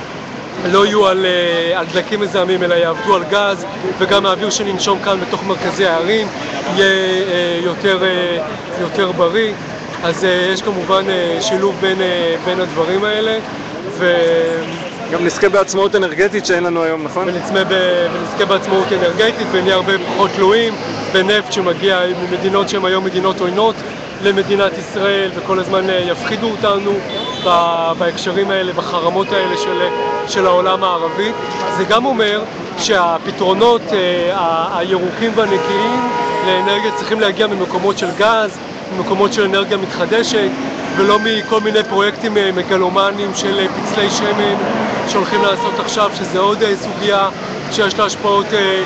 לא יהיו על, על דלקים מזהמים אלא יעבדו על גז, וגם האוויר שננשום כאן בתוך מרכזי הערים יהיה יותר, יותר בריא. אז יש כמובן שילוב בין, בין הדברים האלה, ו... גם נזכה בעצמאות אנרגטית שאין לנו היום, נכון? ונזכה, ב... ונזכה בעצמאות אנרגטית ונהיה הרבה פחות תלויים בנפט שמגיע ממדינות שהן היום מדינות עוינות למדינת ישראל, וכל הזמן יפחידו אותנו בהקשרים האלה, בחרמות האלה של, של העולם הערבי. זה גם אומר שהפתרונות הירוקים והנקיים לאנרגיה צריכים להגיע ממקומות של גז, ממקומות של אנרגיה מתחדשת, ולא מכל מיני פרויקטים מגלומניים של פצלי שמן שהולכים לעשות עכשיו, שזה עוד סוגיה שיש לה השפעות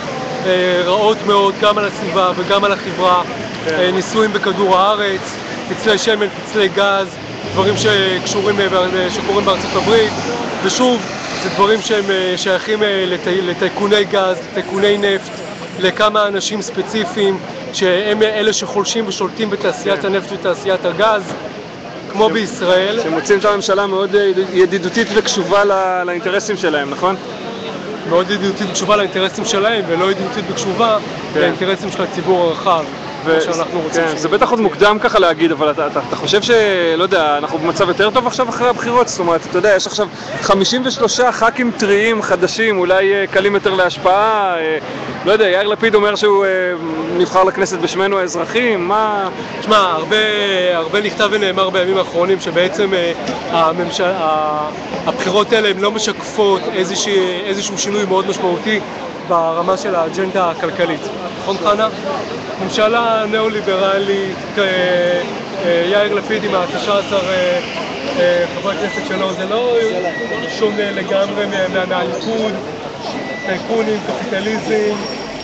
רעות מאוד גם על הסביבה וגם על החברה. ניסויים בכדור הארץ, פצלי שמן, פצלי גז, דברים שקשורים, שקורים בארצות הברית, ושוב, זה דברים שהם שייכים לטייקוני גז, לטייקוני נפט, לכמה אנשים ספציפיים שהם אלה שחולשים ושולטים בתעשיית הנפט ותעשיית הגז, כמו בישראל. שמוצאים את הממשלה מאוד ידידותית וקשובה לאינטרסים שלהם, נכון? מאוד ידידותית וקשובה לאינטרסים שלהם, ולא ידידותית וקשובה לאינטרסים של הציבור הרחב. כן, זה בטח עוד מוקדם ככה להגיד, אבל אתה, אתה, אתה חושב שלא יודע, אנחנו במצב יותר טוב עכשיו אחרי הבחירות? זאת אומרת, אתה יודע, יש עכשיו חמישים ושלושה ח"כים טריים חדשים, אולי קלים יותר להשפעה, לא יודע, יאיר לפיד אומר שהוא נבחר לכנסת בשמנו האזרחים, מה... תשמע, הרבה, הרבה נכתב ונאמר בימים האחרונים שבעצם הממשל, הבחירות האלה הן לא משקפות איזושה, איזשהו שינוי מאוד משמעותי ברמה של האג'נדה הכלכלית. נכון חנה? ממשלה ניאו-ליברלית, יאיר לפיד עם ה-תשעה עשר חברי כנסת שלו, זה לא שונה לגמרי מהליכוד, טייקונים, קפיטליזם.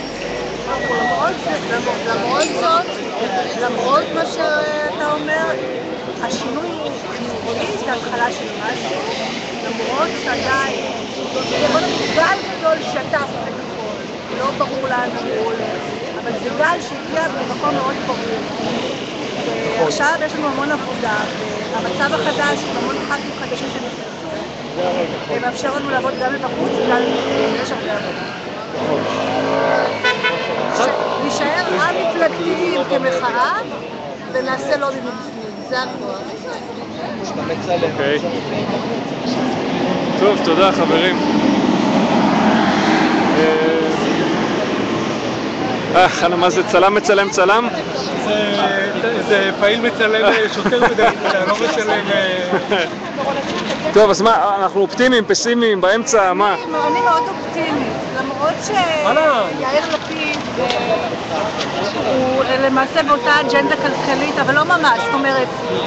למרות זאת, למרות מה שאתה אומר, השינוי הוא חיובי, זה התחלה של משהו, למרות שעדיין, בוא נגיד גל גדול שטף את הכל, לא ברור לאן הוא הולך, אבל זה גל שהגיע במקום מאוד ברור. ועכשיו יש לנו המון עבודה, והמצב החדש, המון ח"כים חדשים שנכנסו, מאפשר לנו לעבוד גם מבחוץ, גם יש הרבה עבודה. נשאר המפלגתיים כמחאה ונעשה לובי מבפנים, זה הכוח. אוקיי. טוב, תודה חברים. אה, חנה, מה זה צלם מצלם צלם? זה פעיל מצלם שוטר בדרך כלל, לא מצלם... טוב, אז מה, אנחנו אופטימיים, פסימיים, באמצע, מה? אני מאוד אופטימית, למרות שיאיר לפיד הוא למעשה באותה אג'נדה כלכלית, אבל לא ממש, זאת אומרת,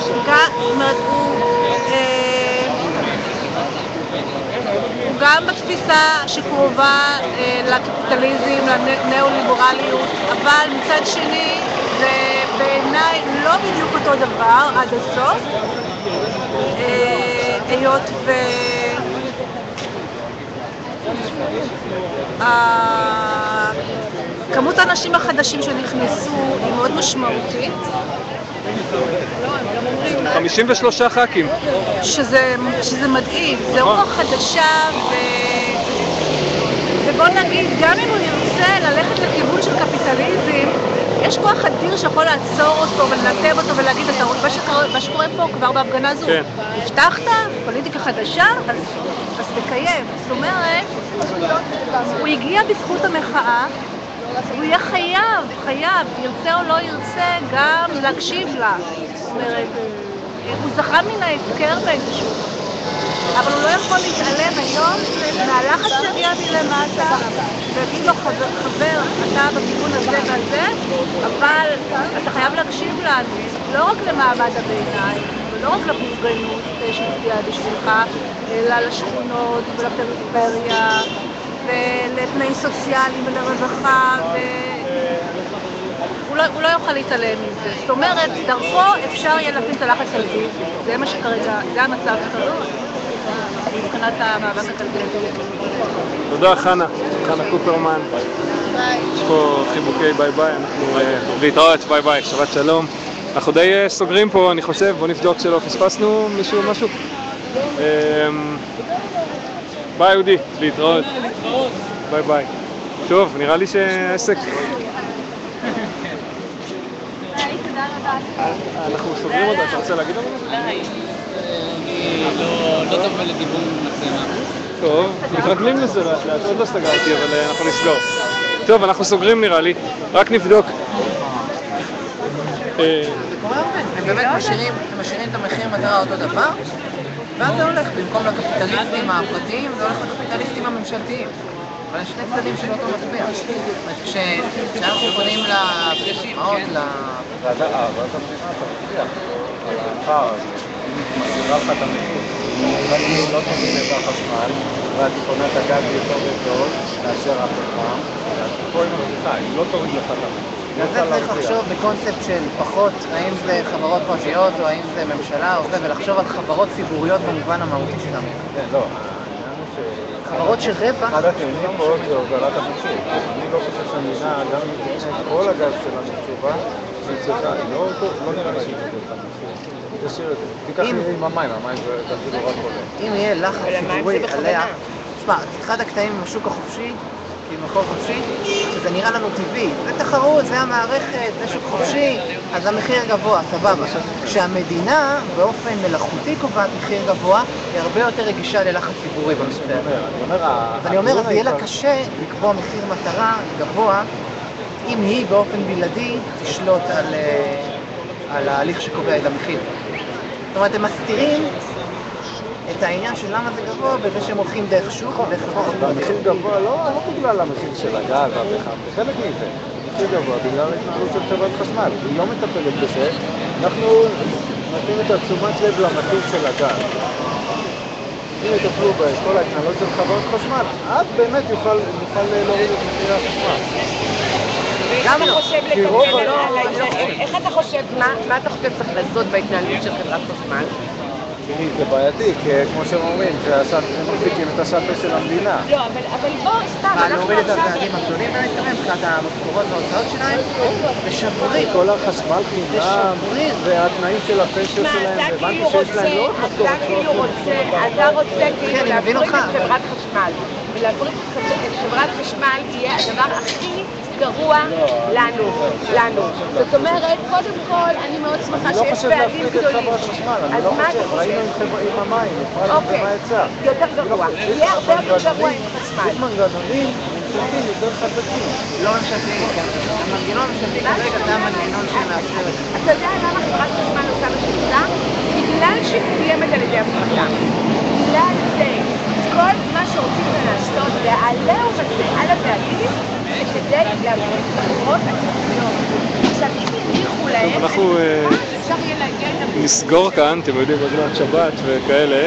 הוא גם בתפיסה שקרובה לקפיטליזם, לניאו-ליברליות, אבל מצד שני זה בעיניי לא בדיוק אותו דבר עד הסוף, היות ו... כמות האנשים החדשים שנכנסו היא מאוד משמעותית. חמישים ושלושה ח"כים. שזה, שזה מדהים, זה רוח חדשה ו... ובוא נגיד, גם אם הוא ירצה ללכת לכיוון של קפיטליזם, יש כוח אדיר שיכול לעצור אותו ולנתב אותו ולהגיד, אתה רואה מה שקורה פה כבר בהפגנה הזו, כן. הבטחת, פוליטיקה חדשה, אז, אז תקיים. זאת אומרת, הוא הגיע בזכות המחאה, הוא יהיה חייב, חייב, ירצה או לא ירצה, גם להקשיב לה. זאת אומרת, הוא זכה מן ההפקר באיזשהו. אבל הוא לא יכול להתעלם היום מהלחץ שהגיע מלמטה ויגיד לו, חבר, חבר, אתה בכיוון הזה והזה, אבל אתה חייב להקשיב לנו, לא רק למעמד הביניים, ולא רק לפרוגנות שהצביעה בשבילך, אלא לשכונות ולפריפריה, ולתנאים סוציאליים ולרווחה, ו... הוא לא, הוא לא יוכל להתעלם מזה. זאת אומרת, דרכו אפשר יהיה להפעיל את הלחץ על זה. זה מה שכרגע, זה המצב כרגע. מבחינת המאבק הכלכלי. תודה חנה, חנה קופרמן. יש פה חיבוקי ביי ביי, אנחנו להתראות, ביי ביי, שבת שלום. אנחנו די סוגרים פה, אני חושב, בוא נבדוק שלא פספסנו מישהו משהו. ביי יהודי, להתראות. ביי ביי. טוב, נראה לי שהעסק... אנחנו סוגרים אותה, אתה רוצה להגיד לנו? לא, לא טוב לכיוון מצלמה. טוב, מתרגלים לזה לאט לאט, עוד לא סגרתי, אבל אנחנו נסגור. טוב, אנחנו סוגרים נראה לי, רק נבדוק. הם באמת משאירים את המחיר מטרה אותו דבר, ואז זה הולך, במקום לקפיטליסטים הפרטיים, זה הולך לקפיטליסטים הממשלתיים. אבל יש שני צדדים של אותו מטבע. כשאנחנו פונים למאות, ל... ואז המדינה תפריח על האחר הזה, היא מסבירה לך את המחיר. אבל היא לא תוריד את החשמל, ואת קונה את הגז יותר גדול, מאשר הפחם, אז פה היא מרוויחה, היא לא תוריד לך את המחיר. אז זה צריך לחשוב בקונספט של פחות, האם זה חברות פרטיות או האם זה ממשלה או זה, ולחשוב על חברות ציבוריות במובן המהותי שלנו. כן, לא. חברות של רווח. אחד הטיעונים פה זה הובלת המחיר. אני לא חושב שהמדינה, גם אם תקנה את כל הגז שלה בתשובה, היא צריכה, היא לא נראה לה שהיא תקנה את המחיר. תשאיר את זה. תיקח עם המים, המים זה אפילו רק עולה. אם יהיה לחץ ציבורי עליה, תשמע, אחד הקטעים עם השוק החופשי, עם החוק חופשי, שזה נראה לנו טבעי. זה תחרות, זה המערכת, זה שוק חופשי, אז המחיר גבוה, סבבה. כשהמדינה באופן מלאכותי קובעת מחיר גבוה, היא הרבה יותר רגישה ללחץ ציבורי בנושא. אז אני אומר, זה יהיה לה קשה לקבוע מחיר מטרה גבוה, אם היא באופן בלעדי תשלוט על, על ההליך שקובע את המחיר. זאת אומרת, הם מסתירים את העניין של למה זה גבוה בזה שהם הולכים דרך שוק או דרך חברות. המחיר גבוה לא בגלל המחיר של הגז והפחם, זה חלק מזה. מחיר גבוה בגלל ההתנהלות של חברת חשמל. היא לא מטפלת בזה, אנחנו נותנים את התשומת לב למחיר של הגז. אם יטפלו בכל ההתנהלות של חברת חשמל, אז באמת יוכל להוריד את מחירי החשמל. איך אתה חושב לקבל על העניין? איך אתה חושב, מה אתה חושב צריך לעשות בהתנהלות של חברת חשמל? זה בעייתי, כי כמו שהם אומרים, הם מחזיקים את השאטל של המדינה. לא, אבל בוא, סתם, אנחנו עכשיו... להוריד את הצעדים הגדולים, ואני מתכוון, מבחינת המשכורות וההוצאות שלהם, לשברית. כל החשמל חינם, והתנאים של הפנסיות שלהם, והבנתי שיש להם לא משכורת. אתה כאילו רוצה, אתה רוצה כאילו להפריד את חברת חשמל. ולהפריד את חברת חשמל יהיה הדבר הכי גרוע לנו, לנו. זאת אומרת, קודם כל, אני מאוד שמחה שיש פעלים גדולים. אז מה אתה חושב? ראינו עם המים, אוקיי, יותר גרוע. יהיה הרבה יותר גרוע עם חשמל. יש מנגנונים ממשלתיים יותר חזקים. לא ממשלתיים. המנגנון הממשלתי כרגע זה המנגנון שמאפשר את זה. אתה יודע למה חברת חשמל עושה משמעותה? בגלל שהיא קיימת על ידי הפרטה. בגלל זה, כל מה שרוצים לעשות והעליהום הזה על הבעלים זה כדי להביא את החברות הציבוריות. עכשיו, אם יניחו להם, אנחנו אפשר יהיה להגיע את המדינה. נסגור כאן, אתם יודעים, בזמן שבת וכאלה.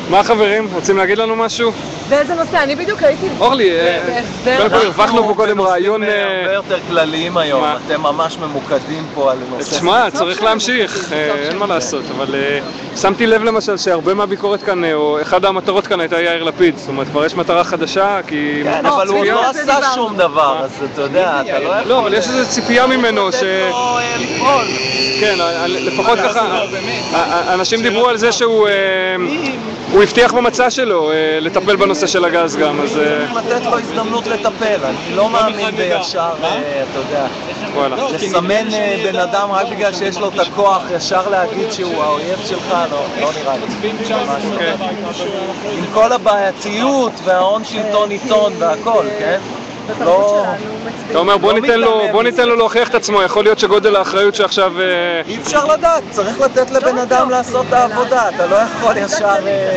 מה חברים? רוצים להגיד לנו משהו? באיזה נושא? אני בדיוק הייתי... אורלי, קודם כל הרווחנו פה קודם רעיון... הרבה יותר כלליים היום, אתם ממש ממוקדים פה על נושא... תשמע, צריך להמשיך, אין מה לעשות, אבל שמתי לב למשל שהרבה מהביקורת כאן, או אחד המטרות כאן הייתה יאיר לפיד, זאת אומרת, כבר יש מטרה חדשה, כי... כן, אבל הוא לא עשה שום דבר, אז אתה יודע, אתה לא יכול... לא, אבל יש איזו ציפייה ממנו ש... כן, לפחות ככה, אנשים דיברו על זה שהוא... הוא הבטיח במצע שלו לטפל בנושא של הגז גם, אז... לתת לו הזדמנות לטפל, אני לא מאמין בישר, אתה יודע, לסמן בן אדם רק בגלל שיש לו את הכוח, ישר להגיד שהוא האויב שלך, לא נראה לי. עם כל הבעייתיות וההון שלטון עיתון והכל, כן? אתה אומר בוא ניתן לו להוכיח את עצמו, יכול להיות שגודל האחריות שעכשיו... אי אפשר לדעת, צריך לתת לבן אדם לעשות את העבודה, אתה לא יכול ישר...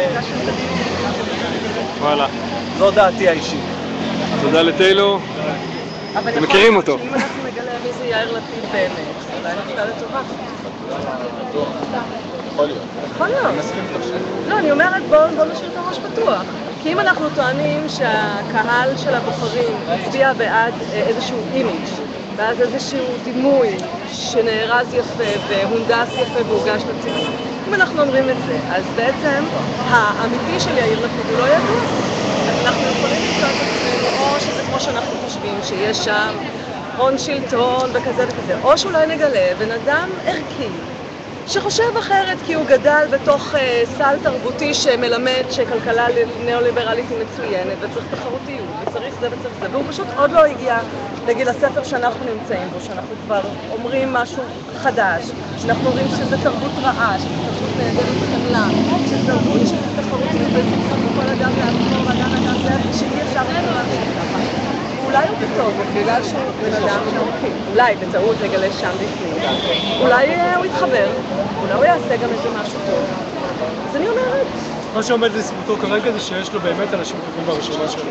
וואלה. זו דעתי האישית. תודה לטיילור, אתם מכירים אותו. אם אנחנו נגלה מי זה יאיר לפיד באמת, אולי נפתע לטובה. יכול להיות. יכול להיות. לא, אני אומרת בואו נשאיר את הראש פתוח. כי אם אנחנו טוענים שהקהל של הבוחרים הצביע בעד איזשהו אימיג', בעד איזשהו דימוי שנארז יפה והונדס יפה והוגש לציבור, אם אנחנו אומרים את זה, אז בעצם האמיתי של יאיר לפיד הוא לא ידוע. אז אנחנו יכולים למצוא את עצמנו, או שזה כמו שאנחנו חושבים, שיש שם הון שלטון וכזה וכזה, או שאולי נגלה בן אדם ערכי, שחושב אחרת כי הוא גדל בתוך uh, סל תרבותי שמלמד שכלכלה ניאו-ליברלית היא מצוינת וצריך תחרותיות וצריך זה וצריך זה, והוא פשוט עוד לא הגיע לגיל הספר שאנחנו נמצאים בו, שאנחנו כבר אומרים משהו חדש, שאנחנו אומרים שזה תרבות רעה, שזה תרבות נהדרת חמלה, שזה תרבות שזה תחרותיות וצריך בכל אדם לעצמו ואדם אדם זה ושאי אפשר להמשיך ככה. אולי הוא בטוב, בגלל שהוא בן אדם שעורכים, אולי בטעות נגלה שם בפנים, אולי הוא יתחבר, אולי הוא יעשה גם איזה משהו טוב. אז אני אומרת... מה שעומד לזכותו כרגע זה שיש לו באמת אנשים טובים ברשימה שלו.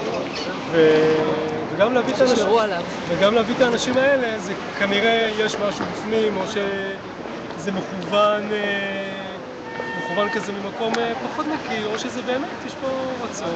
וגם להביא את האנשים... וגם להביא את האנשים האלה, זה כנראה יש משהו בפנים, או שזה מכוון... מכוון כזה ממקום פחות נקי, או שזה באמת, יש פה רצון.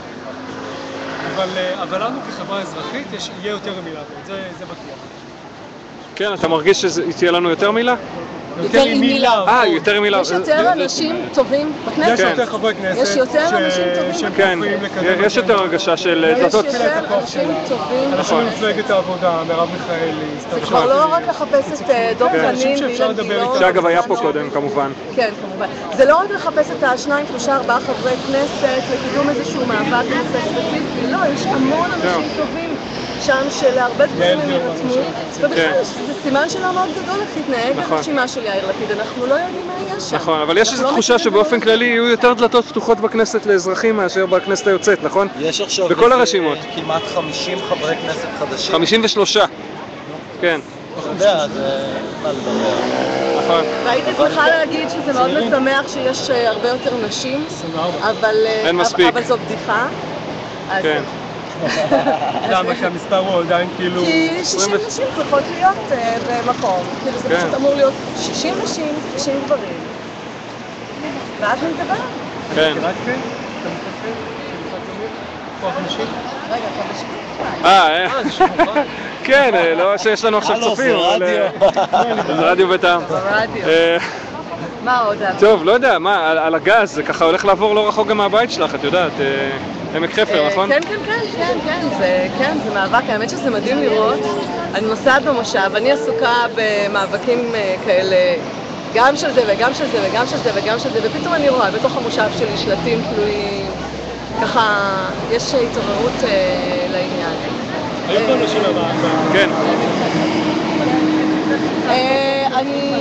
אבל, אבל לנו כחברה אזרחית יש, יהיה יותר מילה, זה, זה בטוח. כן, אתה מרגיש שתהיה לנו יותר מילה? יותר עם מילה. אה, יותר עם מילה. יש יותר אנשים טובים בכנסת. יש יותר חברי כנסת. יש יותר אנשים טובים. כן, יש יותר הרגשה של... יש יותר אנשים טובים. אנשים ממפלגת העבודה, מרב מיכאלי. זה כבר לא רק לחפש את דב חנין ואילן גילאון. שאגב היה פה קודם, כמובן. כן, כמובן. זה לא רק לחפש את השניים, שלושה, ארבעה חברי כנסת לקידום איזשהו מאבק בנושא ספציפי. לא, יש המון אנשים טובים. שם שלהרבה דברים הם ירתמו, ובכלל זה סימן שלה מאוד גדול איך תתנהג הרשימה של יאיר לפיד, אנחנו לא יודעים מה יהיה שם. נכון, אבל יש איזו תחושה שבאופן כללי יהיו יותר דלתות פתוחות בכנסת לאזרחים מאשר בכנסת היוצאת, נכון? יש עכשיו בכל הרשימות. כמעט חמישים חברי כנסת חדשים. חמישים ושלושה, כן. אתה יודע, זה מה לדבר. נכון. והייתי צריכה להגיד שזה מאוד משמח שיש הרבה יותר נשים, אבל זו בדיחה. כן. למה שהמספר הוא עדיין כאילו... כי שישים נשים צריכות להיות במקום, כאילו זה פשוט אמור להיות שישים נשים, שישים גברים. ואז נדבר. כן. רק כן? אתה מתכוון? כוח נשים? רגע, אתה בשביל? אה, אה. כן, לא שיש לנו עכשיו צופים. הלו, זה רדיו. זה רדיו בטעם. רדיו. מה עוד? טוב, לא יודע, מה, על הגז, זה ככה הולך לעבור לא רחוק גם מהבית שלך, את יודעת, עמק חפר, נכון? כן, כן, כן, כן, כן, זה, כן, זה מאבק, האמת שזה מדהים לראות. אני נוסעת במושב, אני עסוקה במאבקים כאלה, גם של זה וגם של זה וגם של זה וגם של זה, ופתאום אני רואה בתוך המושב שלי שלטים תלויים, ככה, יש התעוררות לעניין. היו פה אנשים במאבק? כן. אני...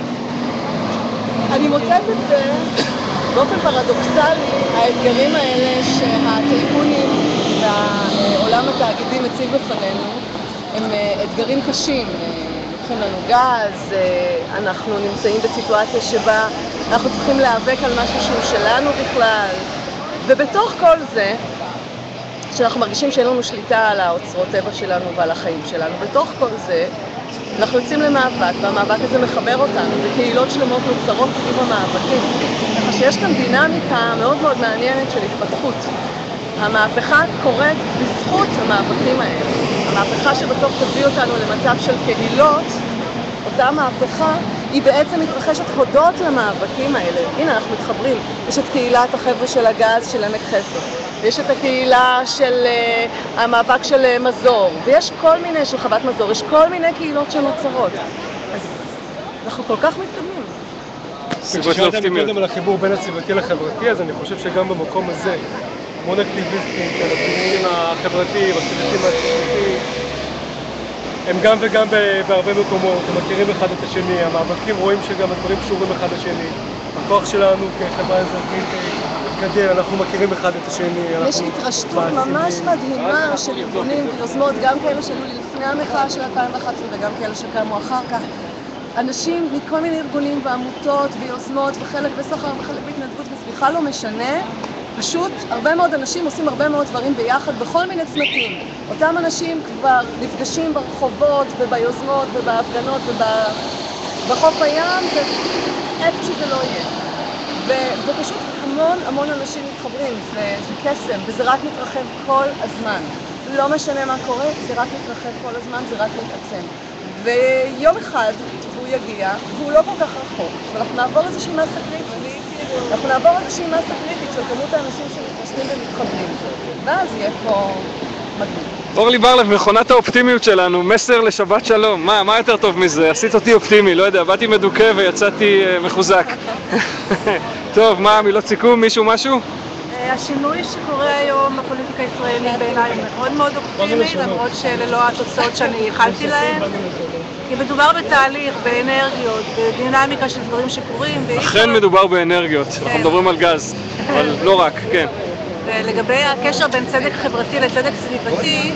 אני מוצאת את זה באופן פרדוקסלי, האתגרים האלה שהטייקונים והעולם התאגידי מציב בפנינו הם אתגרים קשים. לוקחים לנו גז, אנחנו נמצאים בסיטואציה שבה אנחנו צריכים להיאבק על משהו שהוא שלנו בכלל, ובתוך כל זה, שאנחנו מרגישים שאין לנו שליטה על האוצרות טבע שלנו ועל החיים שלנו, בתוך כל זה אנחנו יוצאים למאבק, והמאבק הזה מחבר אותנו, וקהילות שלמות נוצרות סביב המאבקים. ככה שיש כאן דינמיקה מאוד מאוד מעניינת של התפתחות. המהפכה קורית בזכות המאבקים האלה. המהפכה שבסוף תביא אותנו למצב של קהילות, אותה מהפכה, היא בעצם מתרחשת הודות למאבקים האלה. הנה, אנחנו מתחברים. יש את קהילת החבר'ה של הגז של עמק חפר, ויש את הקהילה של uh, המאבק של uh, מזור, ויש כל מיני, של חוות מזור, יש כל מיני קהילות שנוצרות. אז אנחנו כל כך מתקדמים. כששאלתם קודם על החיבור בין הסביבתי לחברתי, אז אני חושב שגם במקום הזה, המון אקטיביסטים של הפעילים החברתיים, הסביבתיים והסביבתיים, הם גם וגם בהרבה מקומות, הם מכירים אחד את השני, המאבקים רואים שגם הדברים קשורים אחד לשני. הכוח שלנו כחברה אזרחית גדל, אנחנו מכירים אחד את השני. יש התרשתות ממש מדהימה של ארגונים ויוזמות, גם כאלה שהיו לי לפני המחאה של אלפיים ואחת עשרה וגם כאלה שקמו אחר כך. אנשים מכל מיני ארגונים ועמותות ויוזמות וחלק בסחר וחלק בהתנדבות, וזה בכלל לא משנה. פשוט הרבה מאוד אנשים עושים הרבה מאוד דברים ביחד בכל מיני צמתים. אותם אנשים כבר נפגשים ברחובות וביוזמות ובהפגנות ובחוף הים, ואיפה שזה לא יהיה. ו- ופשוט המון המון אנשים מתחברים, זה, זה קסם, וזה רק מתרחב כל הזמן. לא משנה מה קורה, זה רק מתרחב כל הזמן, זה רק מתעצם. ויום אחד הוא יגיע, והוא לא כל כך רחוק, ואנחנו נעבור איזושהי מסה קריטית. אנחנו נעבור איזושהי מסה קריטית של כמות האנשים שמתרשמים ומתחברים. ואז יהיה פה מדהים. אורלי ברלב, מכונת האופטימיות שלנו, מסר לשבת שלום. מה, מה יותר טוב מזה? עשית אותי אופטימי, לא יודע, באתי מדוכא ויצאתי uh, מחוזק. טוב, מה, מילות סיכום? מישהו משהו? השינוי שקורה היום בפוליטיקה הישראלית בעיניי הוא מאוד מאוד אופטימי, למרות שללא התוצאות שאני ייחלתי להן. כי מדובר בתהליך, באנרגיות, בדינמיקה של דברים שקורים. אכן מדובר באנרגיות, אנחנו מדברים על גז, אבל לא רק, כן. ולגבי הקשר בין צדק חברתי לצדק סביבתי,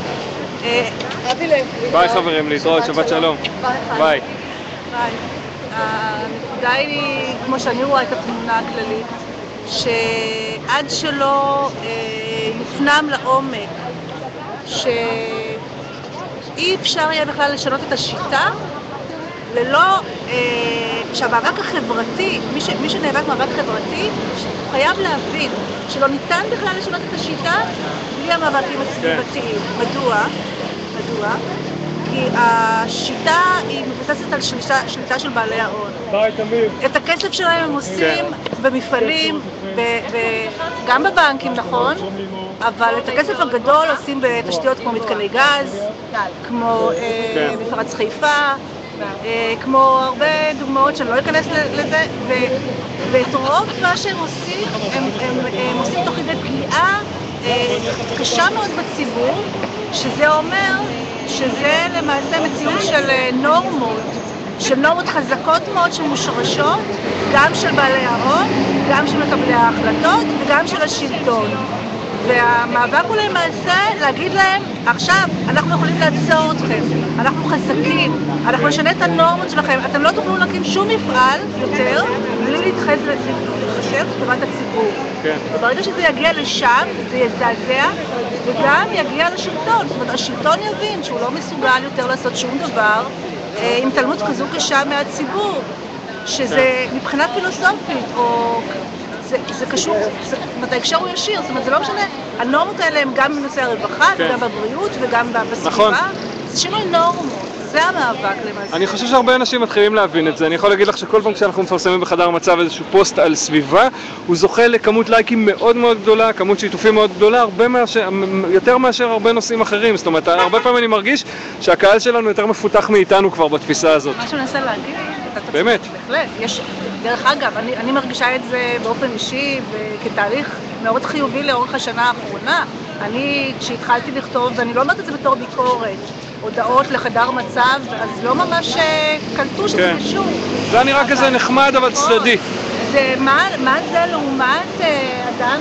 ביי חברים, להתראות, שבת שלום. ביי. ביי. הנקודה היא, כמו שאני רואה את התמונה הכללית, שעד שלא יופנם לעומק, שאי אפשר יהיה בכלל לשנות את השיטה, ללא שהמאבק החברתי, מי, ש, מי שנאבק מאבק חברתי, חייב להבין שלא ניתן בכלל לשנות את השיטה בלי המאבקים הסביבתיים. מדוע? מדוע? כי השיטה היא מבוססת על שליטה, שליטה של בעלי ההון. את הכסף שלהם הם עושים במפעלים, ב, ב, גם בבנקים, נכון, אבל את הכסף הגדול עושים בתשתיות כמו מתקני גז, כמו אה, מפרץ חיפה, אה, כמו הרבה דוגמאות שאני לא אכנס לזה, ו, ואת רוב מה שהם עושים, הם, הם, הם עושים תוך כדי פגיעה אה, קשה מאוד בציבור, שזה אומר שזה למעשה מציאות של נורמות, של נורמות חזקות מאוד שמושרשות, גם של בעלי ההון, גם של מקבלי ההחלטות וגם של השלטון. והמאבק הוא למעשה להגיד להם, עכשיו אנחנו יכולים לעצור אתכם, אנחנו חזקים, אנחנו נשנה את הנורמות שלכם, אתם לא תוכלו להקים שום מפעל יותר בלי להתחשב לטובת הציבור. כן. וברגע שזה יגיע לשם, זה יזעזע וגם יגיע לשלטון. זאת אומרת, השלטון יבין שהוא לא מסוגל יותר לעשות שום דבר עם התעלמות כזו קשה מהציבור, שזה מבחינה פילוסופית או... זה, זה קשור, זאת אומרת, ההקשר הוא ישיר, זאת אומרת, זה לא משנה, הנורמות האלה הם גם בנושא הרווחה, כן. וגם בבריאות וגם בסביבה, נכון. זה שינוי נורמות, זה המאבק למעשה. אני חושב שהרבה אנשים מתחילים להבין את זה, אני יכול להגיד לך שכל פעם כשאנחנו מפרסמים בחדר מצב איזשהו פוסט על סביבה, הוא זוכה לכמות לייקים מאוד מאוד גדולה, כמות שיתופים מאוד גדולה, הרבה מאשר, יותר מאשר הרבה נושאים אחרים, זאת אומרת, הרבה פעמים אני מרגיש שהקהל שלנו יותר מפותח מאיתנו כבר בתפיסה הזאת. מה שאני מנסה להגיד, באמת. בהחלט, יש, דרך אגב, אני, אני מרגישה את זה באופן אישי וכתהליך מאוד חיובי לאורך השנה האחרונה. אני, כשהתחלתי לכתוב, ואני לא אומרת את זה בתור ביקורת, הודעות לחדר מצב, אז לא ממש קלטו שזה כן. קשור. זה נראה כזה נחמד אבל צדדי. זה, מה, מה זה לעומת אה, אדם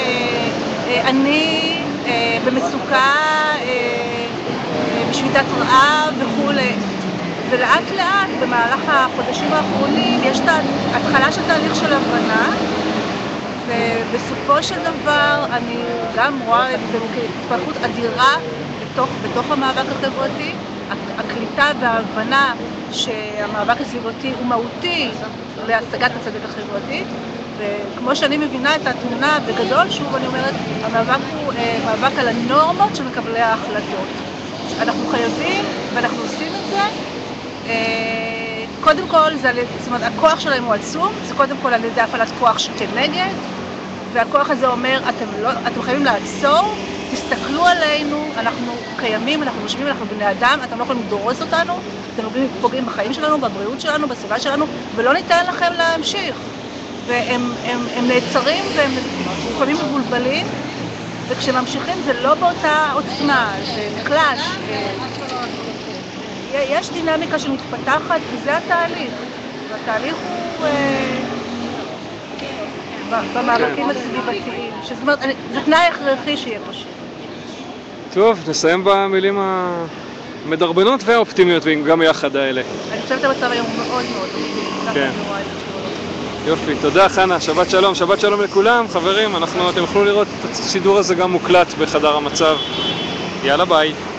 שאני אה, במצוקה, אה, אה, בשביתת רעב וכולי. ולאט לאט, במהלך החודשים האחרונים, יש את ההתחלה של תהליך של הבנה, ובסופו של דבר אני גם רואה את זה כהתפתחות אדירה בתוך, בתוך המאבק החברתי. הקליטה וההבנה שהמאבק הסביבתי הוא מהותי להשגת הצדק החברתי, וכמו שאני מבינה את התמונה בגדול, שוב אני אומרת, המאבק הוא אה, מאבק על הנורמות של מקבלי ההחלטות. אנחנו חייבים, ואנחנו עושים את זה, אה, קודם כל, זה, זאת אומרת, הכוח שלהם הוא עצום, זה קודם כל על ידי הפעלת כוח שכנגד, והכוח הזה אומר, אתם, לא, אתם חייבים לעצור, תסתכלו עלינו, אנחנו קיימים, אנחנו משווים, אנחנו בני אדם, אתם לא יכולים לדרוס אותנו, אתם פוגעים בחיים שלנו, בבריאות שלנו, בסביבה שלנו, ולא ניתן לכם להמשיך. והם הם, הם נעצרים והם לפעמים מבולבלים, וכשממשיכים זה לא באותה עוצמה, זה נחלש. יש דינמיקה שמתפתחת, וזה התהליך. והתהליך הוא במאבקים הסביבתיים, זאת אומרת, זה תנאי הכרחי שיהיה פה שיר. טוב, נסיים במילים המדרבנות והאופטימיות, וגם יחד האלה. אני חושבת שהמצב היום הוא מאוד מאוד אופטימי. כן. יופי, תודה חנה, שבת שלום, שבת שלום לכולם, חברים, אנחנו, אתם יכולו לראות את השידור הזה גם מוקלט בחדר המצב. יאללה ביי.